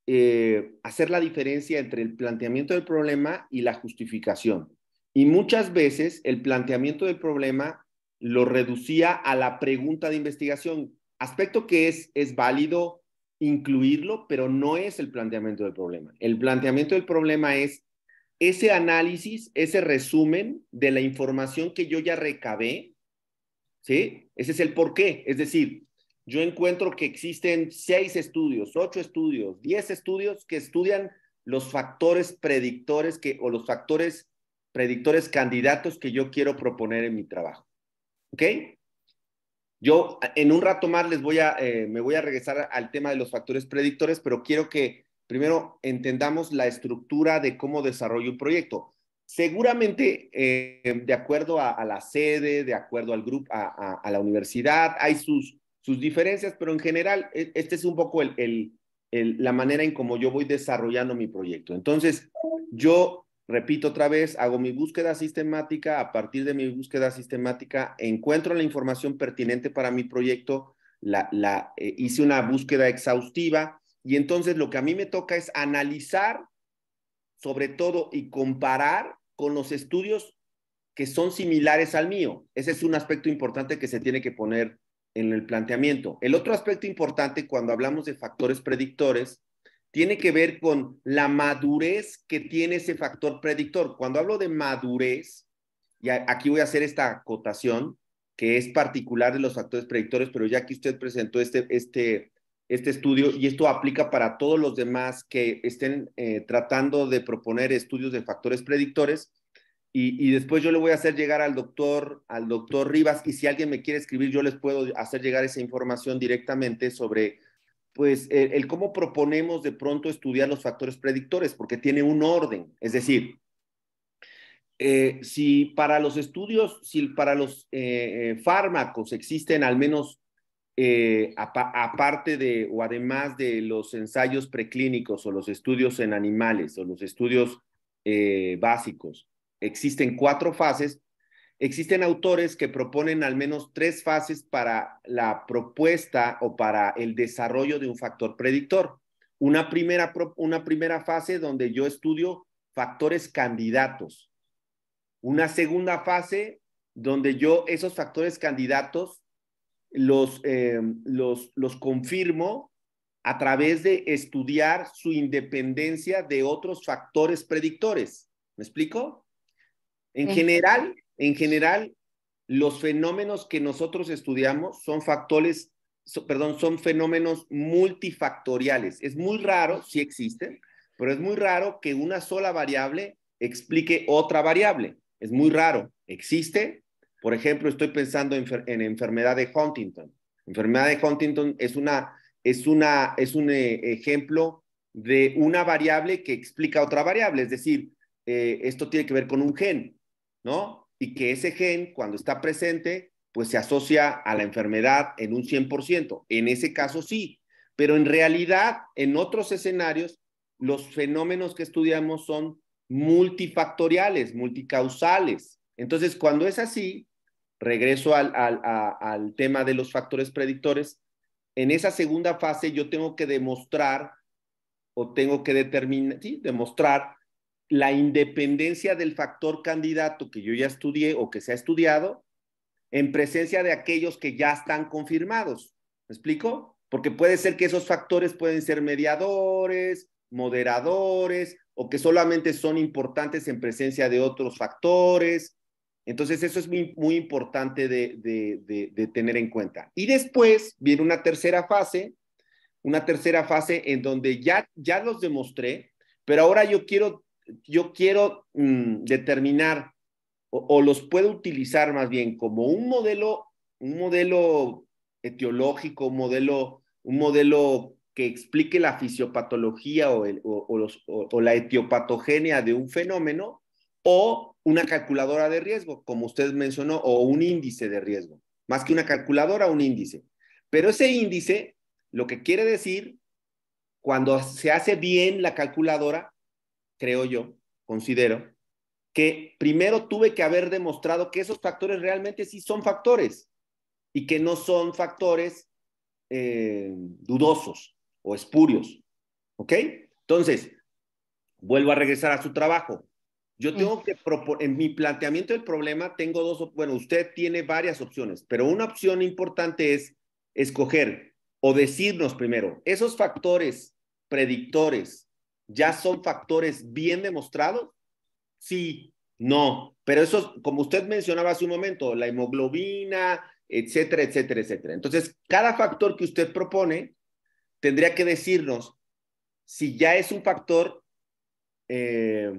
E: eh, hacer la diferencia entre el planteamiento del problema y la justificación. Y muchas veces el planteamiento del problema lo reducía a la pregunta de investigación, aspecto que es, es válido incluirlo, pero no es el planteamiento del problema. El planteamiento del problema es ese análisis, ese resumen de la información que yo ya recabé, ¿sí? Ese es el por qué. Es decir, yo encuentro que existen seis estudios, ocho estudios, diez estudios que estudian los factores predictores que, o los factores predictores candidatos que yo quiero proponer en mi trabajo. ¿Ok? Yo en un rato más les voy a, eh, me voy a regresar al tema de los factores predictores, pero quiero que primero entendamos la estructura de cómo desarrollo un proyecto. Seguramente, eh, de acuerdo a, a la sede, de acuerdo al grupo, a, a, a la universidad, hay sus, sus diferencias, pero en general, este es un poco el, el, el, la manera en cómo yo voy desarrollando mi proyecto. Entonces, yo, repito otra vez, hago mi búsqueda sistemática. A partir de mi búsqueda sistemática, encuentro la información pertinente para mi proyecto, la, la, eh, hice una búsqueda exhaustiva. Y entonces lo que a mí me toca es analizar, sobre todo, y comparar con los estudios que son similares al mío. Ese es un aspecto importante que se tiene que poner en el planteamiento. El otro aspecto importante cuando hablamos de factores predictores tiene que ver con la madurez que tiene ese factor predictor. Cuando hablo de madurez, y aquí voy a hacer esta acotación, que es particular de los factores predictores, pero ya que usted presentó este... este este estudio, y esto aplica para todos los demás que estén eh, tratando de proponer estudios de factores predictores, y, y después yo le voy a hacer llegar al doctor, al doctor Rivas, y si alguien me quiere escribir, yo les puedo hacer llegar esa información directamente sobre, pues, el, el cómo proponemos de pronto estudiar los factores predictores, porque tiene un orden, es decir, eh, si para los estudios, si para los eh, fármacos existen al menos eh, apa aparte de o además de los ensayos preclínicos o los estudios en animales o los estudios eh, básicos, existen cuatro fases. Existen autores que proponen al menos tres fases para la propuesta o para el desarrollo de un factor predictor. Una primera, una primera fase donde yo estudio factores candidatos. Una segunda fase donde yo esos factores candidatos los, eh, los, los confirmo a través de estudiar su independencia de otros factores predictores. ¿Me explico? En sí. general, en general, los fenómenos que nosotros estudiamos son factores, so, perdón, son fenómenos multifactoriales. Es muy raro, sí existen, pero es muy raro que una sola variable explique otra variable. Es muy raro. Existe. Por ejemplo, estoy pensando en, en enfermedad de Huntington. Enfermedad de Huntington es, una, es, una, es un eh, ejemplo de una variable que explica otra variable. Es decir, eh, esto tiene que ver con un gen, ¿no? Y que ese gen, cuando está presente, pues se asocia a la enfermedad en un cien por ciento. En ese caso sí. Pero en realidad, en otros escenarios, los fenómenos que estudiamos son multifactoriales, multicausales. Entonces, cuando es así, regreso al, al, a, al tema de los factores predictores, en esa segunda fase yo tengo que demostrar o tengo que determinar, sí, demostrar la independencia del factor candidato que yo ya estudié o que se ha estudiado en presencia de aquellos que ya están confirmados. ¿Me explico? Porque puede ser que esos factores pueden ser mediadores, moderadores, o que solamente son importantes en presencia de otros factores. Entonces, eso es muy, muy importante de, de, de, de tener en cuenta. Y después viene una tercera fase, una tercera fase en donde ya, ya los demostré, pero ahora yo quiero, yo quiero mmm, determinar o, o los puedo utilizar más bien como un modelo, un modelo etiológico, un modelo, un modelo que explique la fisiopatología o, el, o, o, los, o, o la etiopatogenia de un fenómeno, o una calculadora de riesgo, como usted mencionó, o un índice de riesgo. Más que una calculadora, un índice. Pero ese índice, lo que quiere decir, cuando se hace bien la calculadora, creo yo, considero, que primero tuve que haber demostrado que esos factores realmente sí son factores y que no son factores eh, dudosos o espurios. ¿Ok? Entonces, vuelvo a regresar a su trabajo. Yo tengo que proponer, en mi planteamiento del problema tengo dos, bueno, usted tiene varias opciones, pero una opción importante es escoger o decirnos primero, ¿esos factores predictores ya son factores bien demostrados? Sí, no, pero eso, como usted mencionaba hace un momento, la hemoglobina, etcétera, etcétera, etcétera. Entonces, cada factor que usted propone tendría que decirnos si ya es un factor eh,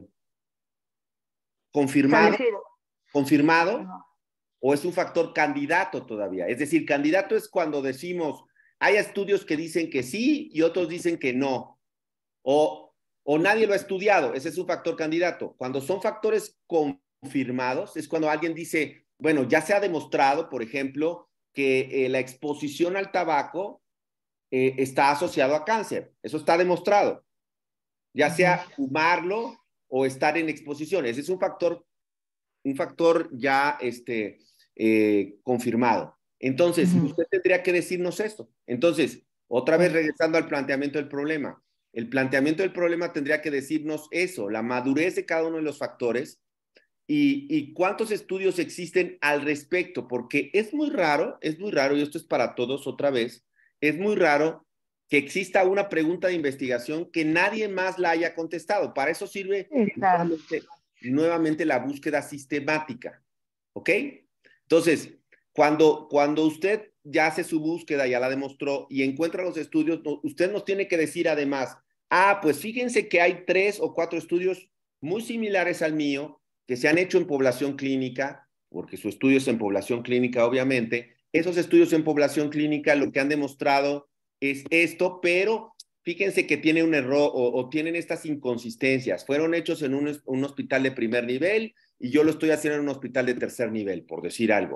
E: confirmado, confirmado uh-huh. o es un factor candidato todavía. Es decir, candidato es cuando decimos, hay estudios que dicen que sí y otros dicen que no. O, o nadie lo ha estudiado, ese es un factor candidato. Cuando son factores confirmados, es cuando alguien dice, bueno, ya se ha demostrado, por ejemplo, que eh, la exposición al tabaco eh, está asociado a cáncer. Eso está demostrado. Ya sea fumarlo o estar en exposición. Ese es un factor, un factor ya este, eh, confirmado. Entonces, uh-huh. usted tendría que decirnos esto. Entonces, otra vez regresando al planteamiento del problema. El planteamiento del problema tendría que decirnos eso, la madurez de cada uno de los factores y, y cuántos estudios existen al respecto, porque es muy raro, es muy raro, y esto es para todos otra vez, es muy raro que exista una pregunta de investigación que nadie más la haya contestado. Para eso sirve claro. nuevamente, nuevamente la búsqueda sistemática. ¿Ok? Entonces, cuando, cuando usted ya hace su búsqueda, ya la demostró y encuentra los estudios, usted nos tiene que decir además, ah, pues fíjense que hay tres o cuatro estudios muy similares al mío que se han hecho en población clínica, porque su estudio es en población clínica, obviamente. Esos estudios en población clínica lo que han demostrado es esto, pero fíjense que tiene un error o, o tienen estas inconsistencias. Fueron hechos en un, un hospital de primer nivel y yo lo estoy haciendo en un hospital de tercer nivel, por decir algo.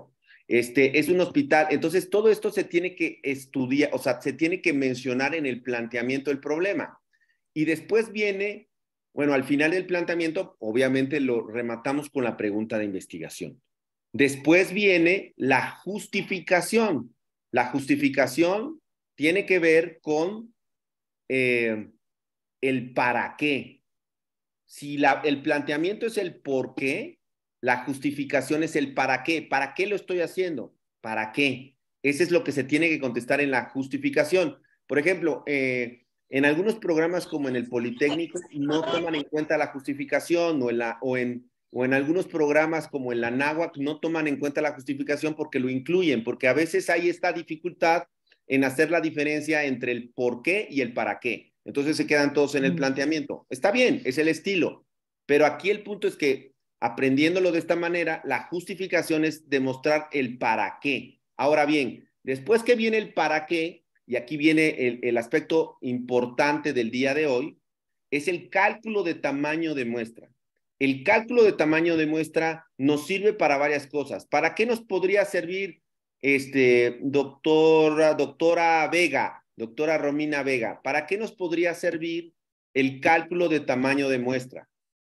E: Este, es un hospital. Entonces, todo esto se tiene que estudiar, o sea, se tiene que mencionar en el planteamiento del problema. Y después viene, bueno, al final del planteamiento, obviamente lo rematamos con la pregunta de investigación. Después viene la justificación. La justificación tiene que ver con eh, el para qué. Si la, el planteamiento es el por qué, la justificación es el para qué. ¿Para qué lo estoy haciendo? ¿Para qué? Ese es lo que se tiene que contestar en la justificación. Por ejemplo, eh, en algunos programas como en el Politécnico no toman en cuenta la justificación o en, la, o en, o en algunos programas como en la náhuatl no toman en cuenta la justificación porque lo incluyen, porque a veces hay esta dificultad en hacer la diferencia entre el por qué y el para qué. Entonces se quedan todos en el planteamiento. Está bien, es el estilo, pero aquí el punto es que aprendiéndolo de esta manera, la justificación es demostrar el para qué. Ahora bien, después que viene el para qué, y aquí viene el, el aspecto importante del día de hoy, es el cálculo de tamaño de muestra. El cálculo de tamaño de muestra nos sirve para varias cosas. ¿Para qué nos podría servir, este, doctora, doctora Vega, doctora Romina Vega? ¿Para qué nos podría servir el cálculo de tamaño de muestra?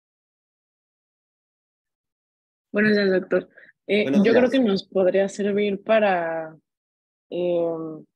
I: Buenos días, doctor. Eh,
E: Buenos
I: yo
E: días.
I: creo que nos podría servir para, eh,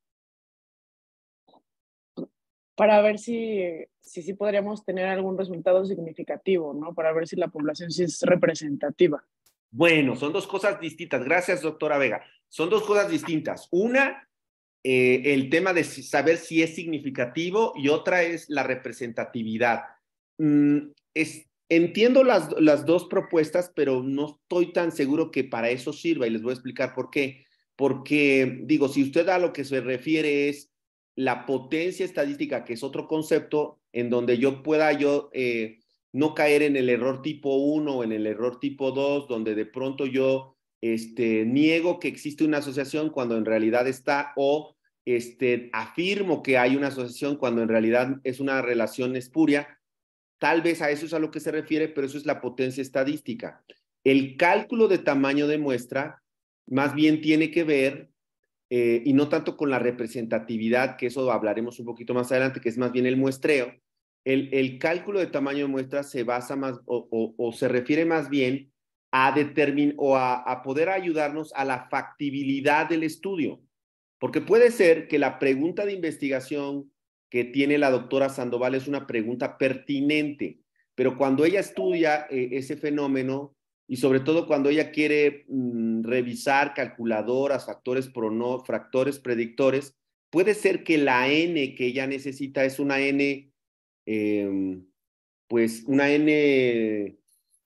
I: para ver si, si, si podríamos tener algún resultado significativo, ¿no? Para ver si la población sí es representativa.
E: Bueno, son dos cosas distintas. Gracias, doctora Vega. Son dos cosas distintas. Una, eh, el tema de saber si es significativo, y otra es la representatividad. Mm, es, entiendo las, las dos propuestas, pero no estoy tan seguro que para eso sirva, y les voy a explicar por qué. Porque, digo, si usted a lo que se refiere es la potencia estadística, que es otro concepto en donde yo pueda yo... Eh, no caer en el error tipo uno o en el error tipo dos, donde de pronto yo este, niego que existe una asociación cuando en realidad está, o este, afirmo que hay una asociación cuando en realidad es una relación espuria. Tal vez a eso es a lo que se refiere, pero eso es la potencia estadística. El cálculo de tamaño de muestra más bien tiene que ver, eh, y no tanto con la representatividad, que eso hablaremos un poquito más adelante, que es más bien el muestreo. El, el cálculo de tamaño de muestra se basa más o, o, o se refiere más bien a determinar o a, a poder ayudarnos a la factibilidad del estudio. Porque puede ser que la pregunta de investigación que tiene la doctora Sandoval es una pregunta pertinente, pero cuando ella estudia eh, ese fenómeno y sobre todo cuando ella quiere mmm, revisar calculadoras, factores prono, factores predictores, puede ser que la N que ella necesita es una N... Eh, pues una N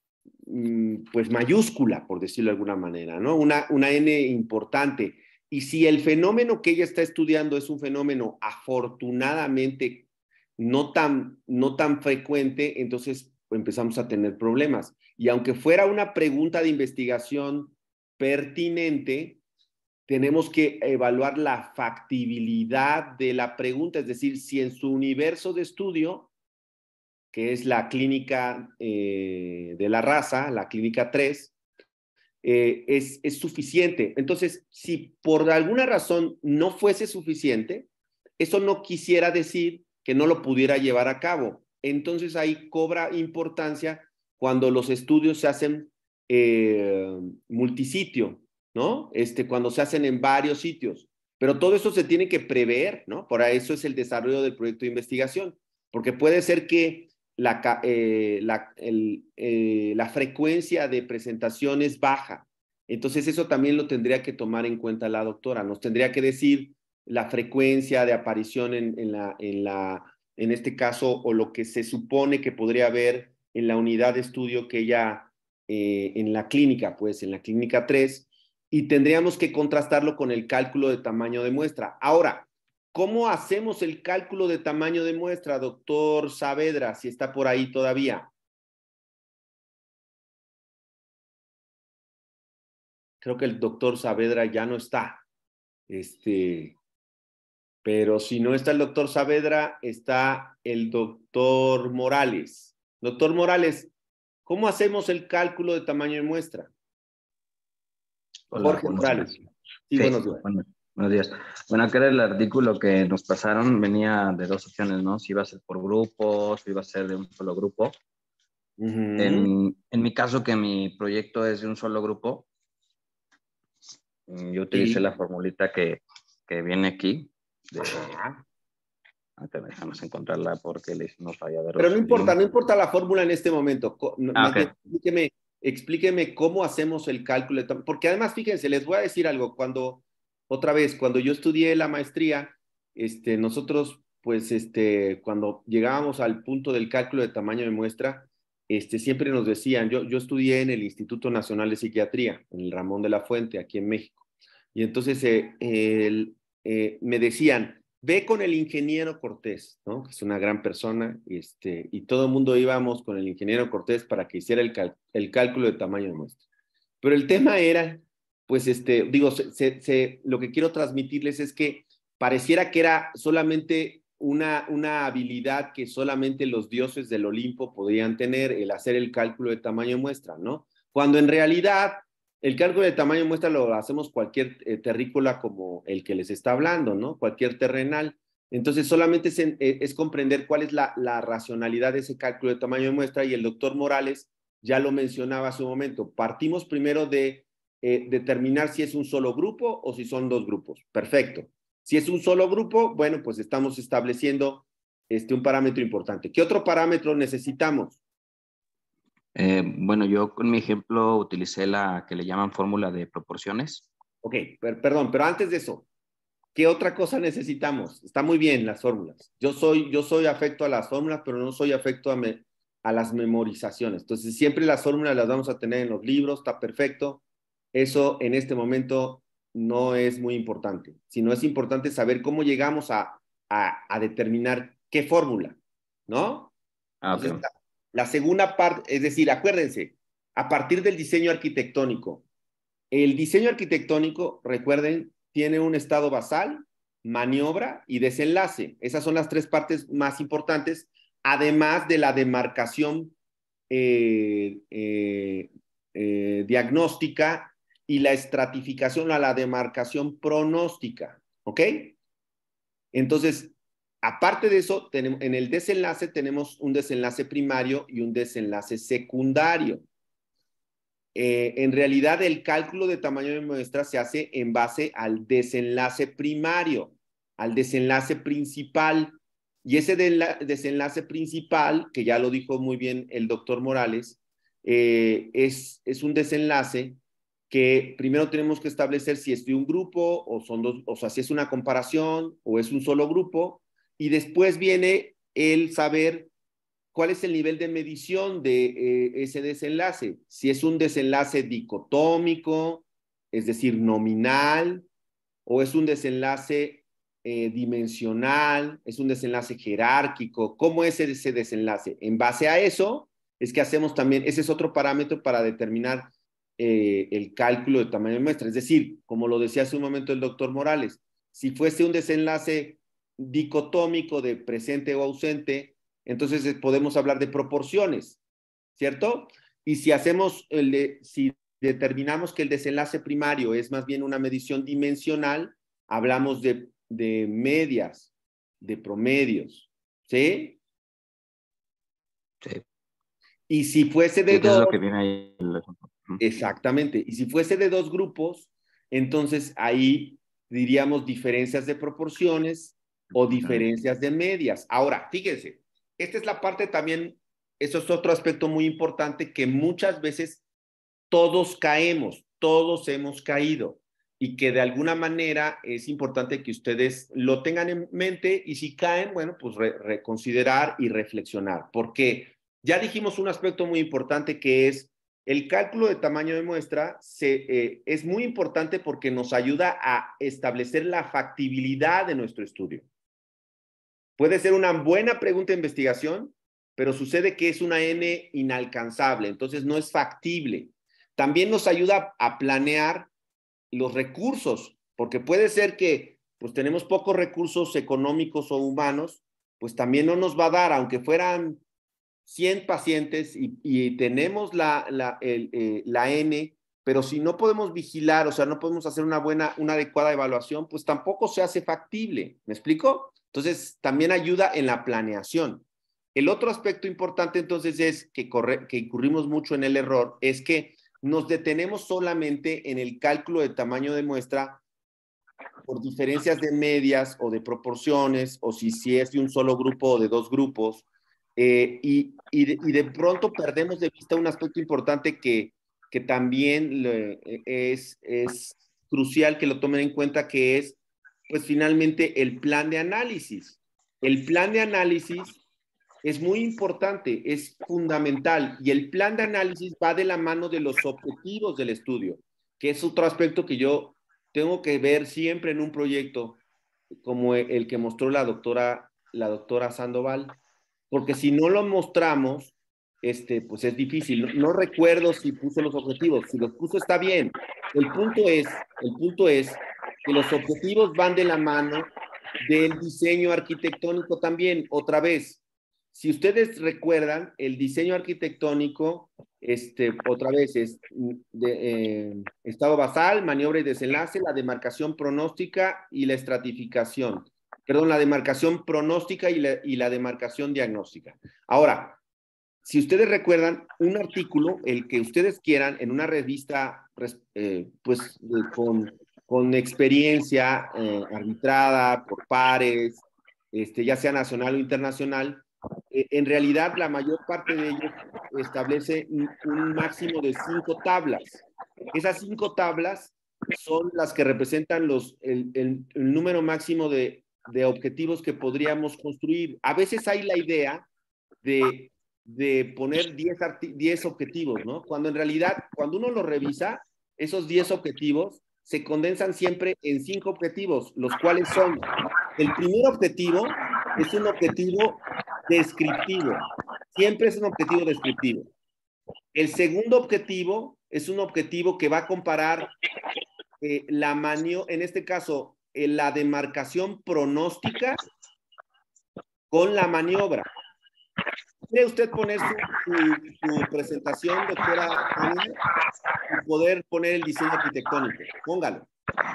E: pues mayúscula, por decirlo de alguna manera, ¿no? Una, una N importante. Y si el fenómeno que ella está estudiando es un fenómeno afortunadamente no tan, no tan frecuente, entonces empezamos a tener problemas. Y aunque fuera una pregunta de investigación pertinente, tenemos que evaluar la factibilidad de la pregunta, es decir, si en su universo de estudio, que es la clínica eh, de la raza, la clínica tres, eh, es, es suficiente. Entonces, si por alguna razón no fuese suficiente, eso no quisiera decir que no lo pudiera llevar a cabo. Entonces, ahí cobra importancia cuando los estudios se hacen eh, multisitio, ¿no? Este, cuando se hacen en varios sitios. Pero todo eso se tiene que prever, ¿no? Por eso es el desarrollo del proyecto de investigación, porque puede ser que La, eh, la, el, eh, la frecuencia de presentación es baja. Entonces eso también lo tendría que tomar en cuenta la doctora. Nos tendría que decir la frecuencia de aparición en, en, la, en, la, en este caso, o lo que se supone que podría haber en la unidad de estudio que ella, eh, en la clínica, pues en la clínica tres, y tendríamos que contrastarlo con el cálculo de tamaño de muestra. Ahora, ¿cómo hacemos el cálculo de tamaño de muestra, doctor Saavedra, si está por ahí todavía? Creo que el doctor Saavedra ya no está. Este, pero si no está el doctor Saavedra, está el doctor Morales. Doctor Morales, ¿cómo hacemos el cálculo de tamaño de muestra?
J: Hola,
E: Jorge Morales.
J: días.
E: Sí,
J: Sí,
E: buenos días.
J: bueno, buenos días. Bueno, acá era el artículo que nos pasaron, venía de dos opciones, ¿no? Si iba a ser por grupos, si iba a ser de un solo grupo.
E: Uh-huh.
J: En, en mi caso, que mi proyecto es de un solo grupo, yo utilicé
E: Sí.
J: la formulita que, que viene aquí. De,
E: Ajá.
J: antes déjanos encontrarla porque le hicimos falladero.
E: Pero no importa, no importa la fórmula en este momento. Co-
J: Ah,
E: Más
J: ok.
E: bien, explíqueme, explíqueme cómo hacemos el cálculo. de tam- Porque además, fíjense, les voy a decir algo. Cuando, otra vez, cuando yo estudié la maestría, este, nosotros, pues, este, cuando llegábamos al punto del cálculo de tamaño de muestra, este, siempre nos decían, yo, yo estudié en el Instituto Nacional de Psiquiatría, en el Ramón de la Fuente, aquí en México. Y entonces eh, el, eh, me decían, ve con el ingeniero Cortés, ¿no? Que es una gran persona, este, y todo el mundo íbamos con el ingeniero Cortés para que hiciera el, cal, el cálculo de tamaño de muestra. Pero el tema era, pues, este, digo, se, se, se, lo que quiero transmitirles es que pareciera que era solamente una, una habilidad que solamente los dioses del Olimpo podían tener, el hacer el cálculo de tamaño de muestra, ¿no? Cuando en realidad el cálculo de tamaño de muestra lo hacemos cualquier eh, terrícola como el que les está hablando, ¿no? Cualquier terrenal. Entonces, solamente es, en, eh, es comprender cuál es la, la racionalidad de ese cálculo de tamaño de muestra, y el doctor Morales ya lo mencionaba hace un momento. Partimos primero de eh, determinar si es un solo grupo o si son dos grupos. Perfecto. Si es un solo grupo, bueno, pues estamos estableciendo este, un parámetro importante. ¿Qué otro parámetro necesitamos?
J: Eh, bueno, yo con mi ejemplo utilicé la que le llaman fórmula de proporciones.
E: Ok, per perdón, pero antes de eso, ¿qué otra cosa necesitamos? Está muy bien las fórmulas. Yo soy, yo soy afecto a las fórmulas, pero no soy afecto a, me, a las memorizaciones. Entonces, siempre las fórmulas las vamos a tener en los libros, está perfecto. Eso en este momento no es muy importante, sino es importante saber cómo llegamos a, a, a determinar qué fórmula, ¿no?
J: Ah, okay.
E: Entonces, la, la segunda parte, es decir, acuérdense, a partir del diseño arquitectónico, el diseño arquitectónico, recuerden, tiene un estado basal, maniobra y desenlace. Esas son las tres partes más importantes, además de la demarcación eh, eh, eh, diagnóstica y la estratificación a la demarcación pronóstica, ¿ok? Entonces, aparte de eso, tenemos, en el desenlace tenemos un desenlace primario y un desenlace secundario. Eh, en realidad, el cálculo de tamaño de muestra se hace en base al desenlace primario, al desenlace principal. Y ese de la, desenlace principal, que ya lo dijo muy bien el doctor Morales, eh, es, es un desenlace que primero tenemos que establecer si es de un grupo o son dos, o sea, si es una comparación o es un solo grupo, y después viene el saber cuál es el nivel de medición de eh, ese desenlace. Si es un desenlace dicotómico, es decir, nominal, o es un desenlace eh, dimensional, es un desenlace jerárquico. ¿Cómo es ese desenlace? En base a eso es que hacemos también, ese es otro parámetro para determinar eh, el cálculo de tamaño de muestra. Es decir, como lo decía hace un momento el doctor Morales, si fuese un desenlace dicotómico de presente o ausente, entonces podemos hablar de proporciones, ¿cierto? Y si hacemos, el de, si determinamos que el desenlace primario es más bien una medición dimensional, hablamos de, de medias, de promedios, ¿sí?
J: Sí.
E: Y si fuese de
J: sí,
E: dos...
J: Es lo que viene ahí.
E: Exactamente. Y si fuese de dos grupos, entonces ahí diríamos diferencias de proporciones o diferencias de medias. Ahora, fíjense, esta es la parte también, eso es otro aspecto muy importante que muchas veces todos caemos, todos hemos caído, y que de alguna manera es importante que ustedes lo tengan en mente, y si caen, bueno, pues re reconsiderar y reflexionar, porque ya dijimos un aspecto muy importante que es el cálculo de tamaño de muestra. Se, eh, es muy importante porque nos ayuda a establecer la factibilidad de nuestro estudio. Puede ser una buena pregunta de investigación, pero sucede que es una N inalcanzable, entonces no es factible. También nos ayuda a planear los recursos, porque puede ser que pues tenemos pocos recursos económicos o humanos, pues también no nos va a dar, aunque fueran cien pacientes y, y tenemos la, la, el, eh, la N pero si no podemos vigilar, o sea, no podemos hacer una buena, una adecuada evaluación, pues tampoco se hace factible. ¿Me explico? Entonces, también ayuda en la planeación. El otro aspecto importante, entonces, es que, corre, que incurrimos mucho en el error, es que nos detenemos solamente en el cálculo de tamaño de muestra por diferencias de medias o de proporciones, o si, si es de un solo grupo o de dos grupos, eh, y, y, de, y de pronto perdemos de vista un aspecto importante que, que también le, es, es crucial que lo tomen en cuenta, que es, pues finalmente, el plan de análisis. El plan de análisis es muy importante, es fundamental, y el plan de análisis va de la mano de los objetivos del estudio, que es otro aspecto que yo tengo que ver siempre en un proyecto como el que mostró la doctora, la doctora Sandoval, porque si no lo mostramos, este, pues es difícil. No, no recuerdo si puso los objetivos, si los puso está bien. El punto es, el punto es que los objetivos van de la mano del diseño arquitectónico también. Otra vez, si ustedes recuerdan, el diseño arquitectónico, este, otra vez, es de, eh, estado basal, maniobra y desenlace, la demarcación pronóstica y la estratificación. Perdón, la demarcación pronóstica y la, y la demarcación diagnóstica. Ahora, si ustedes recuerdan, un artículo, el que ustedes quieran, en una revista, eh, pues, eh, con, con experiencia eh, arbitrada por pares, este, ya sea nacional o internacional, eh, en realidad la mayor parte de ellos establece un, un máximo de cinco tablas. Esas cinco tablas son las que representan los, el, el, el número máximo de, de objetivos que podríamos construir. A veces hay la idea de, de poner diez objetivos, ¿no? Cuando en realidad, cuando uno lo revisa, esos diez objetivos se condensan siempre en cinco objetivos, los cuales son: el primer objetivo es un objetivo descriptivo, siempre es un objetivo descriptivo. El segundo objetivo es un objetivo que va a comparar eh, la maniobra, en este caso, eh, la demarcación pronóstica con la maniobra. ¿Quiere usted poner su, su, su presentación, doctora Ana, y poder poner el diseño arquitectónico? Póngalo,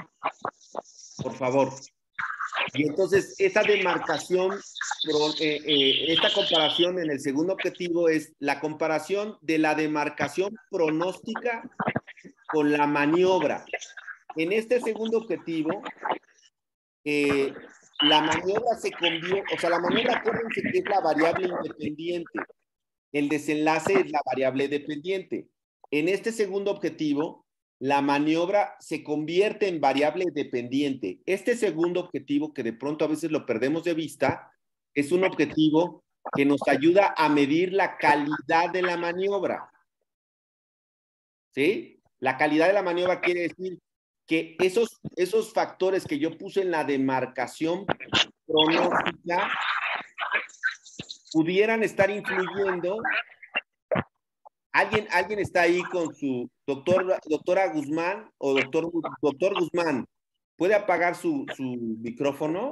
E: por favor. Y entonces, esa demarcación, eh, eh, esta comparación en el segundo objetivo es la comparación de la demarcación pronóstica con la maniobra. En este segundo objetivo, eh, la maniobra se convierte, o sea, la maniobra, acuérdense que es la variable independiente. El desenlace es la variable dependiente. En este segundo objetivo, la maniobra se convierte en variable dependiente. Este segundo objetivo, que de pronto a veces lo perdemos de vista, es un objetivo que nos ayuda a medir la calidad de la maniobra. ¿Sí? La calidad de la maniobra quiere decir que esos, esos factores que yo puse en la demarcación pronóstica pudieran estar influyendo. ¿Alguien, alguien está ahí con su doctor, doctora Guzmán o doctor, doctor Guzmán? ¿Puede apagar su, su micrófono?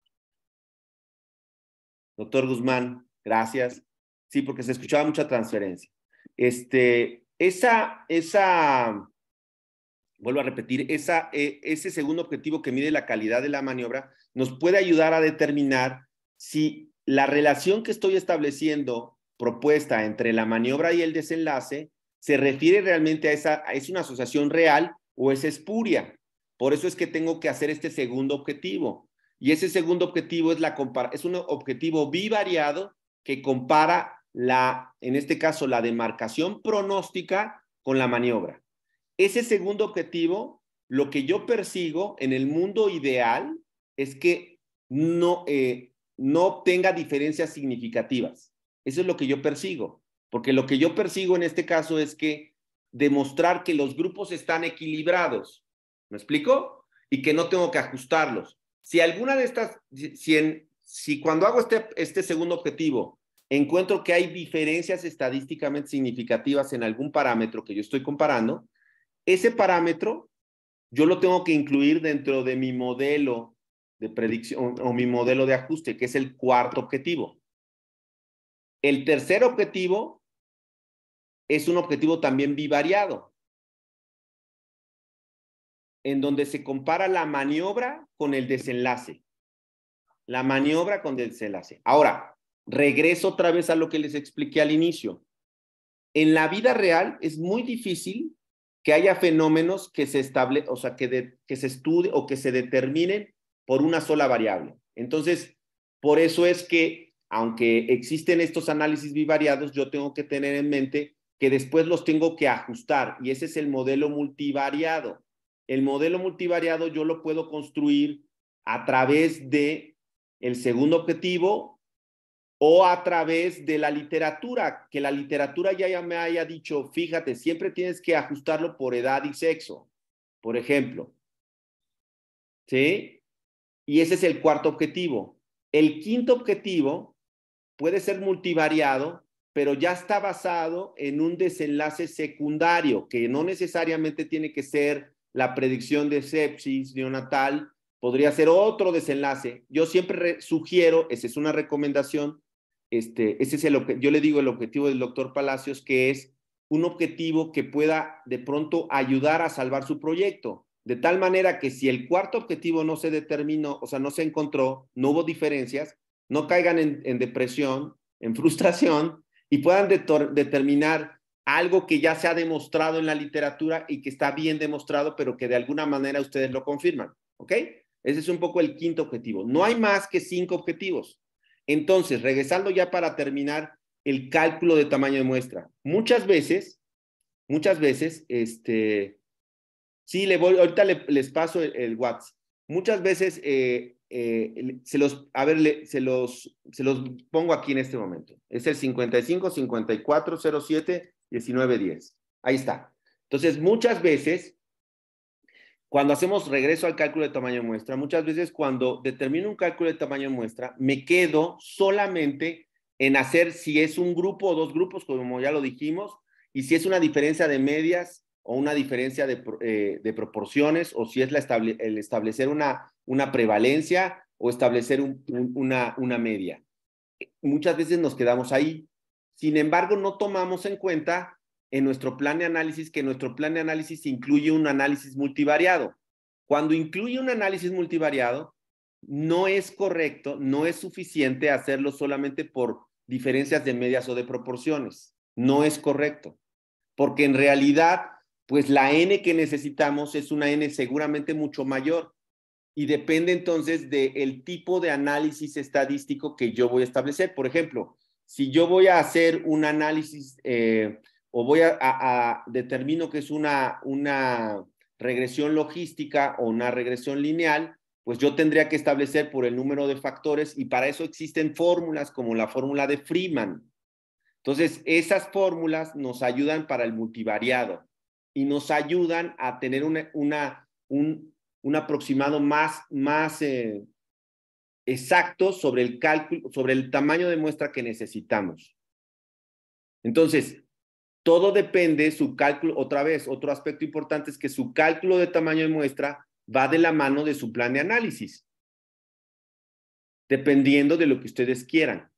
E: Doctor Guzmán, gracias. Sí, porque se escuchaba mucha transferencia. Este, esa, esa, vuelvo a repetir, esa, eh, ese segundo objetivo que mide la calidad de la maniobra nos puede ayudar a determinar si la relación que estoy estableciendo propuesta entre la maniobra y el desenlace se refiere realmente a esa, es una asociación real o es espuria. Por eso es que tengo que hacer este segundo objetivo. Y ese segundo objetivo es, la compara es un objetivo bivariado que compara, la, en este caso, la demarcación pronóstica con la maniobra. Ese segundo objetivo, lo que yo persigo en el mundo ideal es que no, eh, no obtenga diferencias significativas. Eso es lo que yo persigo, porque lo que yo persigo en este caso es que demostrar que los grupos están equilibrados. ¿Me explico? Y que no tengo que ajustarlos. Si alguna de estas, si, en, si cuando hago este, este segundo objetivo encuentro que hay diferencias estadísticamente significativas en algún parámetro que yo estoy comparando, ese parámetro yo lo tengo que incluir dentro de mi modelo de predicción o mi modelo de ajuste, que es el cuarto objetivo. El tercer objetivo es un objetivo también bivariado. en donde se compara la maniobra con el desenlace. La maniobra con el desenlace. Ahora, regreso otra vez a lo que les expliqué al inicio. En la vida real es muy difícil que haya fenómenos que se estable, o sea, que, de, que se estudie o que se determinen por una sola variable. Entonces, por eso es que, aunque existen estos análisis bivariados, yo tengo que tener en mente que después los tengo que ajustar, y ese es el modelo multivariado. El modelo multivariado yo lo puedo construir a través de el segundo objetivo o a través de la literatura, que la literatura ya me haya dicho, fíjate, siempre tienes que ajustarlo por edad y sexo, por ejemplo. ¿Sí? Y ese es el cuarto objetivo. El quinto objetivo puede ser multivariado, pero ya está basado en un desenlace secundario, que no necesariamente tiene que ser la predicción de sepsis neonatal, podría ser otro desenlace. Yo siempre sugiero, esa es una recomendación, este, ese es el, yo le digo el objetivo del doctor Palacios, que es un objetivo que pueda de pronto ayudar a salvar su proyecto, de tal manera que si el cuarto objetivo no se determinó, o sea, no se encontró, no hubo diferencias, no caigan en, en depresión, en frustración, y puedan de determinar algo que ya se ha demostrado en la literatura y que está bien demostrado, pero que de alguna manera ustedes lo confirman, ¿ok? Ese es un poco el quinto objetivo. No hay más que cinco objetivos. Entonces, regresando ya para terminar, el cálculo de tamaño de muestra. Muchas veces, muchas veces, este, sí, le voy, ahorita le, les paso el, el WhatsApp. Muchas veces, eh, eh, se los, a ver, le, se, los, se los pongo aquí en este momento. Es el cincuenta y cinco, cincuenta y cuatro, cero siete, diecinueve, diez. Ahí está. Entonces, muchas veces, cuando hacemos regreso al cálculo de tamaño de muestra, muchas veces cuando determino un cálculo de tamaño de muestra, me quedo solamente en hacer si es un grupo o dos grupos, como ya lo dijimos, y si es una diferencia de medias o una diferencia de, eh, de proporciones, o si es la estable, el establecer una, una prevalencia o establecer un, un, una, una media. Muchas veces nos quedamos ahí. Sin embargo, no tomamos en cuenta en nuestro plan de análisis que nuestro plan de análisis incluye un análisis multivariado. Cuando incluye un análisis multivariado, no es correcto, no es suficiente hacerlo solamente por diferencias de medias o de proporciones. No es correcto. Porque en realidad, pues la N que necesitamos es una N seguramente mucho mayor. Y depende entonces del tipo de análisis estadístico que yo voy a establecer. Por ejemplo, si yo voy a hacer un análisis eh, o voy a, a, a determino que es una, una regresión logística o una regresión lineal, pues yo tendría que establecer por el número de factores, y para eso existen fórmulas como la fórmula de Freeman. Entonces, esas fórmulas nos ayudan para el multivariado y nos ayudan a tener una, una, un, un aproximado más, más eh, exacto sobre el cálculo, sobre el tamaño de muestra que necesitamos. Entonces, todo depende, su cálculo, otra vez, otro aspecto importante es que su cálculo de tamaño de muestra va de la mano de su plan de análisis, dependiendo de lo que ustedes quieran.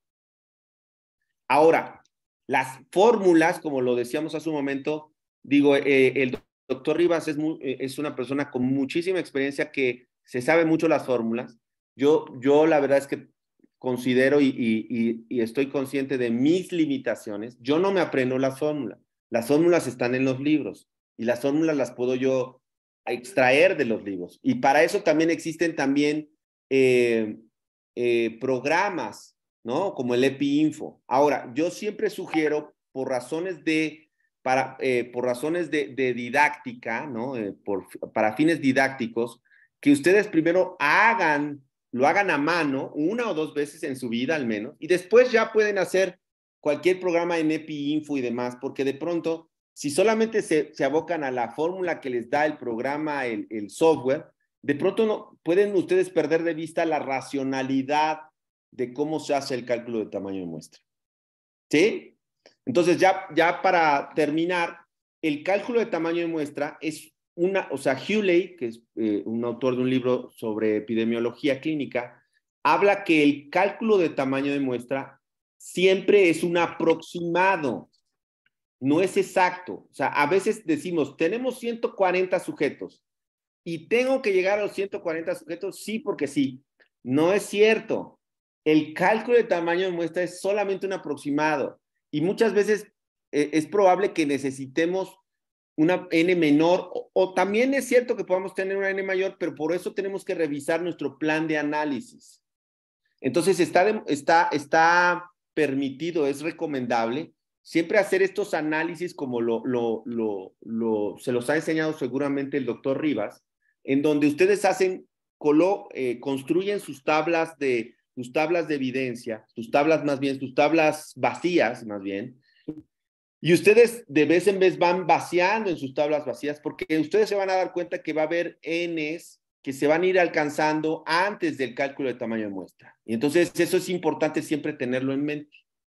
E: Ahora, las fórmulas, como lo decíamos hace un momento, digo, eh, el doctor Rivas es, muy, es una persona con muchísima experiencia que se sabe mucho las fórmulas. Yo, yo la verdad es que considero y, y, y estoy consciente de mis limitaciones. Yo no me aprendo las fórmulas. Las fórmulas están en los libros y las fórmulas las puedo yo extraer de los libros. Y para eso también existen también eh, eh, programas, ¿no? Como el EpiInfo. Ahora, yo siempre sugiero, por razones de, para, eh, por razones de, de didáctica, ¿no? Eh, por, para fines didácticos, que ustedes primero hagan, lo hagan a mano, una o dos veces en su vida al menos, y después ya pueden hacer cualquier programa en EpiInfo y demás, porque de pronto, si solamente se, se abocan a la fórmula que les da el programa, el, el software, de pronto no, pueden ustedes perder de vista la racionalidad de cómo se hace el cálculo de tamaño de muestra. ¿Sí? Entonces, ya, ya para terminar, el cálculo de tamaño de muestra es una, o sea, Hewley, que es eh, un autor de un libro sobre epidemiología clínica, habla que el cálculo de tamaño de muestra siempre es un aproximado, no es exacto. O sea, a veces decimos, tenemos ciento cuarenta sujetos y tengo que llegar a los ciento cuarenta sujetos, sí, porque sí. No es cierto. El cálculo de tamaño de muestra es solamente un aproximado y muchas veces eh, es probable que necesitemos una N menor o, o también es cierto que podamos tener una N mayor, pero por eso tenemos que revisar nuestro plan de análisis. Entonces está, está, está permitido, es recomendable siempre hacer estos análisis como lo, lo, lo, lo, se los ha enseñado seguramente el doctor Rivas, en donde ustedes hacen, colo, eh, construyen sus tablas de, sus tablas de evidencia, sus tablas más bien, sus tablas vacías más bien, y ustedes de vez en vez van vaciando en sus tablas vacías porque ustedes se van a dar cuenta que va a haber Ns que se van a ir alcanzando antes del cálculo de tamaño de muestra. Y entonces eso es importante siempre tenerlo en mente.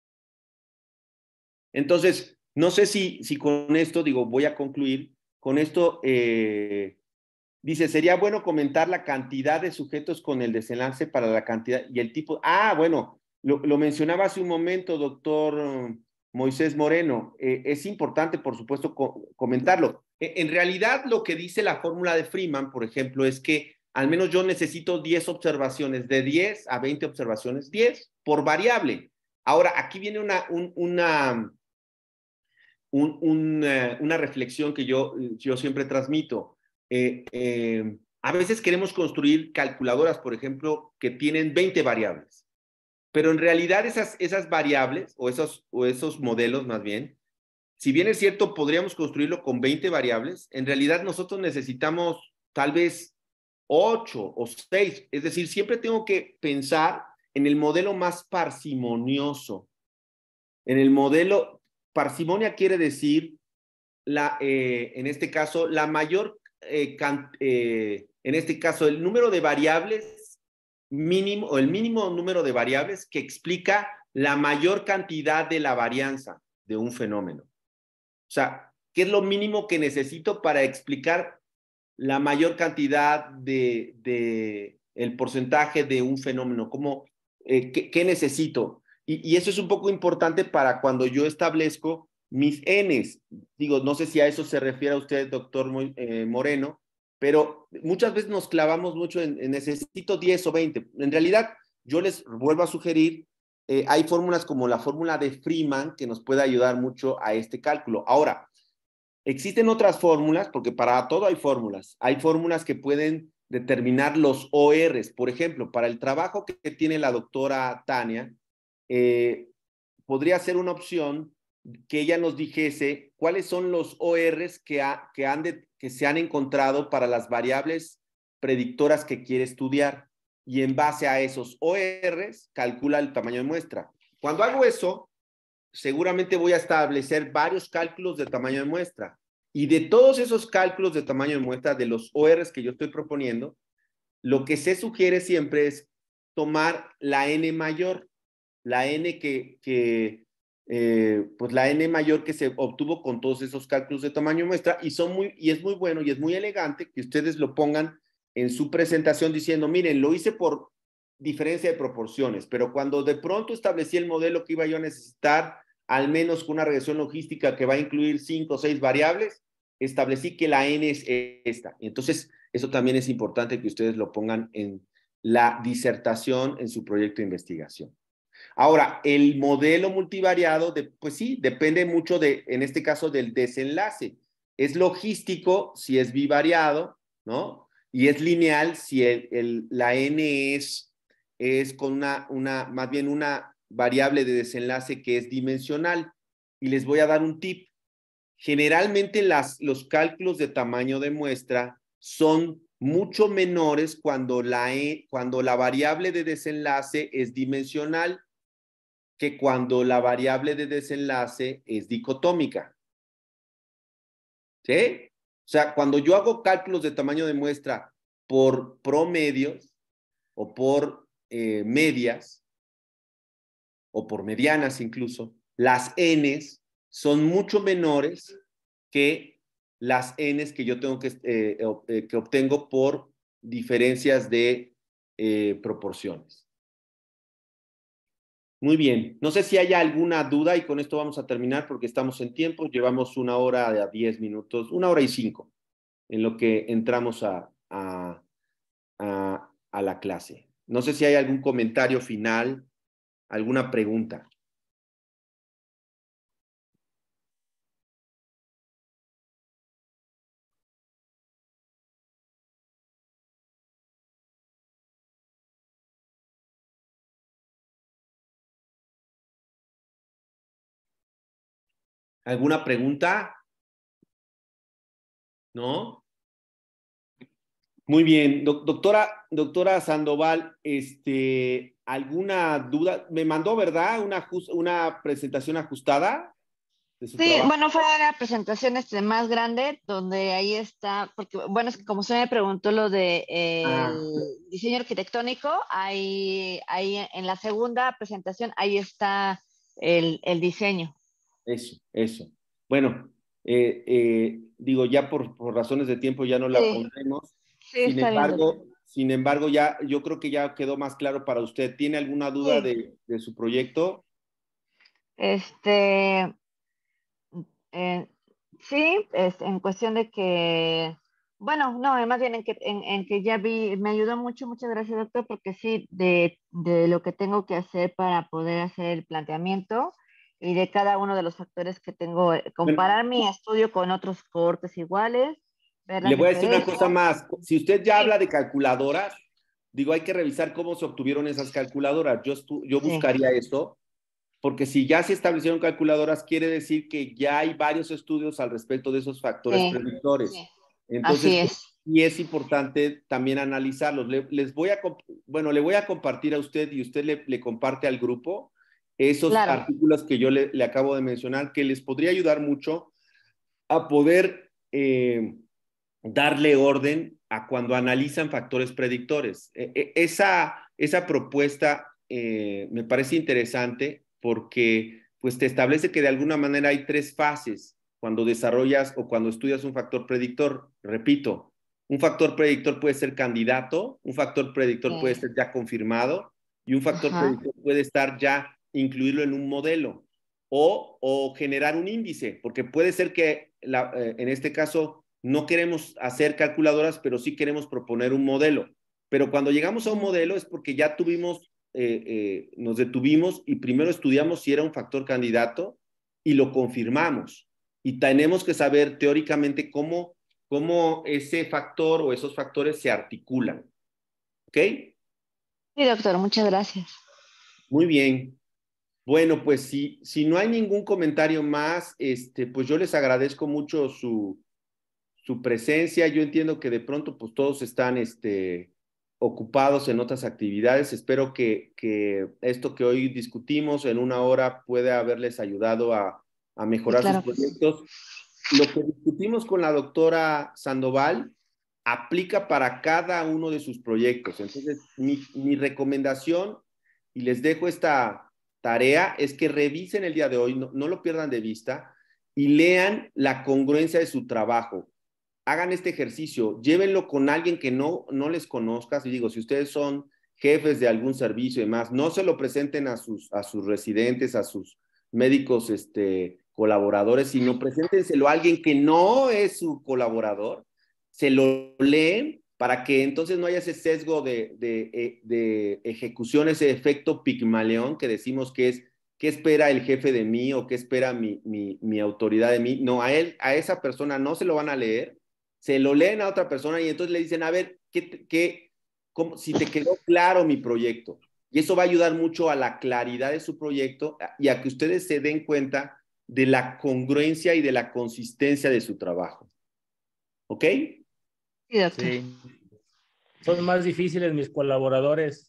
E: Entonces, no sé si, si con esto, digo, voy a concluir. Con esto, eh, dice, sería bueno comentar la cantidad de sujetos con el desenlace para la cantidad y el tipo. Ah, bueno, lo, lo mencionaba hace un momento, doctor Moisés Moreno. Eh, es importante, por supuesto, co comentarlo. Eh, en realidad, lo que dice la fórmula de Freeman, por ejemplo, es que al menos yo necesito diez observaciones, de diez a veinte observaciones, diez por variable. Ahora, aquí viene una, un, una, un, un, uh, una reflexión que yo, yo siempre transmito. Eh, eh, a veces queremos construir calculadoras, por ejemplo, que tienen veinte variables. Pero en realidad esas, esas variables, o esos, o esos modelos más bien, si bien es cierto, podríamos construirlo con veinte variables, en realidad nosotros necesitamos tal vez ocho o seis. Es decir, siempre tengo que pensar en el modelo más parsimonioso. En el modelo, parsimonia quiere decir, la, eh, en este caso, la mayor, eh, can, eh, en este caso, el número de variables mínimo, o el mínimo número de variables que explica la mayor cantidad de la varianza de un fenómeno. O sea, ¿qué es lo mínimo que necesito para explicar la mayor cantidad de, de el porcentaje de un fenómeno? ¿Cómo, eh, qué, qué necesito? Y, y eso es un poco importante para cuando yo establezco mis Ns. Digo, no sé si a eso se refiere a usted, doctor eh, Moreno, pero muchas veces nos clavamos mucho en, en necesito diez o veinte. En realidad, yo les vuelvo a sugerir, eh, hay fórmulas como la fórmula de Freeman que nos puede ayudar mucho a este cálculo. Ahora, existen otras fórmulas, porque para todo hay fórmulas. Hay fórmulas que pueden determinar los O Rs. Por ejemplo, para el trabajo que tiene la doctora Tania, eh, podría ser una opción que ella nos dijese cuáles son los O Rs que, ha, que, han de, que se han encontrado para las variables predictoras que quiere estudiar. Y en base a esos O Rs, calcula el tamaño de muestra. Cuando hago eso, seguramente voy a establecer varios cálculos de tamaño de muestra. Y de todos esos cálculos de tamaño de muestra, de los O Rs que yo estoy proponiendo, lo que se sugiere siempre es tomar la N mayor, la N que, que eh, pues la N mayor que se obtuvo con todos esos cálculos de tamaño de muestra, y, son muy, y es muy bueno y es muy elegante que ustedes lo pongan en su presentación diciendo, miren, lo hice por diferencia de proporciones, pero cuando de pronto establecí el modelo que iba yo a necesitar, al menos con una regresión logística que va a incluir cinco o seis variables, establecí que la N es esta. Y entonces, eso también es importante que ustedes lo pongan en la disertación, en su proyecto de investigación. Ahora, el modelo multivariado, de, pues sí, depende mucho de, en este caso, del desenlace. Es logístico si es bivariado, ¿no? Y es lineal si el, el, la N es, es con una, una, más bien una variable de desenlace que es dimensional. Y les voy a dar un tip. Generalmente las, los cálculos de tamaño de muestra son mucho menores cuando la, e, cuando la variable de desenlace es dimensional que cuando la variable de desenlace es dicotómica. ¿Sí? O sea, cuando yo hago cálculos de tamaño de muestra por promedios o por eh, medias o por medianas incluso, las Ns son mucho menores que las Ns que yo tengo que, eh, eh, que obtengo por diferencias de eh, proporciones. Muy bien. No sé si haya alguna duda y con esto vamos a terminar porque estamos en tiempo. Llevamos una hora a diez minutos, una hora y cinco en lo que entramos a, a, a, a la clase. No sé si hay algún comentario final, alguna pregunta. ¿Alguna pregunta? ¿No? Muy bien. Do- doctora, doctora Sandoval, este, ¿alguna duda? Me mandó, ¿verdad? Una, ajus- una presentación ajustada de su
B: Sí,
E: trabajo.
B: bueno, fue una presentación este, más grande, donde ahí está, porque bueno, es que como usted me preguntó lo de eh,
E: Ah,
B: el diseño arquitectónico, ahí, ahí en la segunda presentación, ahí está el, el diseño.
E: eso, eso. Bueno, eh, eh, digo, ya por, por razones de tiempo ya no la
B: Sí,
E: pondremos.
B: sí,
E: Sin
B: está bien, doctor.
E: embargo, sin embargo, ya, yo creo que ya quedó más claro para usted. ¿Tiene alguna duda
B: Sí,
E: de, de su proyecto?
B: este, eh, sí, es en cuestión de que, bueno, no, más bien en que, en, en que ya vi, me ayudó mucho, muchas gracias, doctor, porque sí, de, de lo que tengo que hacer para poder hacer el planteamiento y de cada uno de los factores que tengo, eh,
E: Bueno,
B: comparar mi estudio con otros cohortes iguales, ver
E: le
B: las
E: voy a decir una
B: diferencias.
E: cosa más. Si usted ya
B: Sí,
E: habla de calculadoras, digo, hay que revisar cómo se obtuvieron esas calculadoras. Yo, estu- yo
B: sí,
E: buscaría eso, porque si ya se establecieron calculadoras, quiere decir que ya hay varios estudios al respecto de esos factores
B: sí,
E: predictores.
B: sí,
E: Entonces,
B: así es.
E: y es importante también analizarlos. Le, les voy a, comp- bueno, le voy a compartir a usted y usted le, le comparte al grupo esos
B: Claro,
E: artículos que yo le, le acabo de mencionar, que les podría ayudar mucho a poder eh, darle orden a cuando analizan factores predictores. E, e, esa, esa propuesta eh, me parece interesante porque pues te establece que de alguna manera hay tres fases cuando desarrollas o cuando estudias un factor predictor. Repito, un factor predictor puede ser candidato, un factor predictor puede
B: sí,
E: ser ya confirmado y un factor
B: ajá,
E: predictor puede estar ya incluirlo en un modelo o, o generar un índice, porque puede ser que la, eh, en este caso no queremos hacer calculadoras, pero sí queremos proponer un modelo. Pero cuando llegamos a un modelo es porque ya tuvimos, eh, eh, nos detuvimos y primero estudiamos si era un factor candidato y lo confirmamos. Y tenemos que saber teóricamente cómo, cómo ese factor o esos factores se articulan. ¿Ok?
B: sí, doctor, muchas gracias.
E: Muy bien. Bueno, pues si, si no hay ningún comentario más, este, pues yo les agradezco mucho su, su presencia. Yo entiendo que de pronto pues todos están este, ocupados en otras actividades. Espero que, que esto que hoy discutimos en una hora pueda haberles ayudado a, a
B: Sí,
E: mejorar sus
B: claro que sí.
E: proyectos. Lo que discutimos con la doctora Sandoval aplica para cada uno de sus proyectos. Entonces, mi, mi recomendación, y les dejo esta tarea, es que revisen el día de hoy, no, no lo pierdan de vista, y lean la congruencia de su trabajo. Hagan este ejercicio, llévenlo con alguien que no, no les conozcas, y digo, si ustedes son jefes de algún servicio y demás, no se lo presenten a sus, a sus residentes, a sus médicos este, colaboradores, sino preséntenselo a alguien que no es su colaborador, se lo leen para que entonces no haya ese sesgo de, de, de ejecución, ese efecto Pigmalión que decimos que es qué espera el jefe de mí o qué espera mi, mi, mi autoridad de mí. No, a él, a esa persona no se lo van a leer, se lo leen a otra persona y entonces le dicen, a ver, ¿qué, qué, cómo, si te quedó claro mi proyecto? Y eso va a ayudar mucho a la claridad de su proyecto y a que ustedes se den cuenta de la congruencia y de la consistencia de su trabajo. ¿Ok?
B: Sí, doctor.
D: Sí. Son más difíciles mis colaboradores.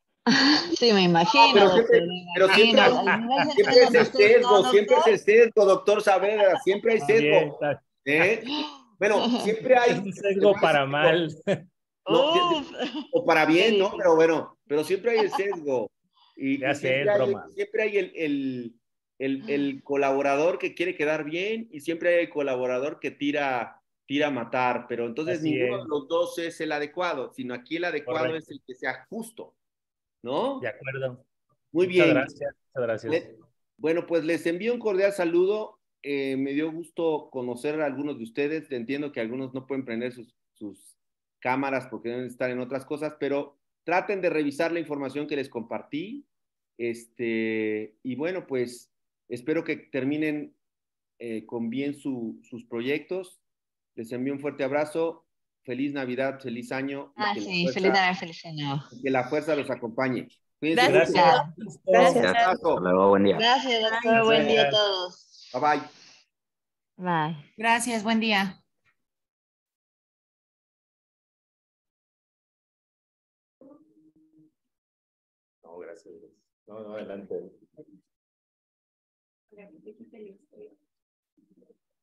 B: Sí, me
E: Ah,
B: imagino,
E: pero
B: doctor,
E: siempre,
B: me
E: pero siempre,
B: imagino. Al, al nivel de
E: siempre
B: estrés
E: es
B: donde
E: el
B: usted está,
E: sesgo, siempre es
B: doctor.
E: el sesgo, doctor Saavedra, siempre hay
D: Está bien,
E: sesgo.
D: está-
E: ¿Eh? Bueno, siempre
D: es
E: hay,
D: un
E: te voy
D: sesgo
E: a decir
D: para
E: algo,
D: mal.
E: no, de- de-
B: Uf,
E: o para
B: qué
E: bien, ¿no? Pero
B: difícil.
E: bueno, pero siempre hay el sesgo. Y, y
D: Ya sé,
E: siempre
D: es
E: hay,
D: broma.
E: siempre hay el, el, el, el colaborador que quiere quedar bien y siempre hay el colaborador que tira, tira a matar. Pero entonces
D: Así
E: ninguno
D: es.
E: de los dos es el adecuado, sino aquí el adecuado es
D: Correcto.
E: el que sea justo,
D: De
E: ¿no?
D: acuerdo.
E: Muy
D: Muchas
E: bien.
D: gracias. Muchas gracias.
E: Le- Bueno, pues les envío un cordial saludo. Eh, me dio gusto conocer a algunos de ustedes. Entiendo que algunos no pueden prender sus, sus cámaras porque deben estar en otras cosas, pero traten de revisar la información que les compartí. Este, y bueno, pues espero que terminen eh, con bien su, sus proyectos. Les envío un fuerte abrazo. Feliz Navidad, feliz año.
B: Ah,
E: que
B: sí,
E: la
B: feliz
E: fuerza,
B: Navidad, feliz año.
E: que la fuerza los acompañe. Cuídense
C: Gracias.
E: mucho.
C: Gracias.
E: Un abrazo.
J: Hasta luego, buen día.
B: Gracias, doctor. Buen día a todos.
E: Bye bye.
B: Bye.
C: Gracias, buen día.
D: No, gracias. No, no, adelante.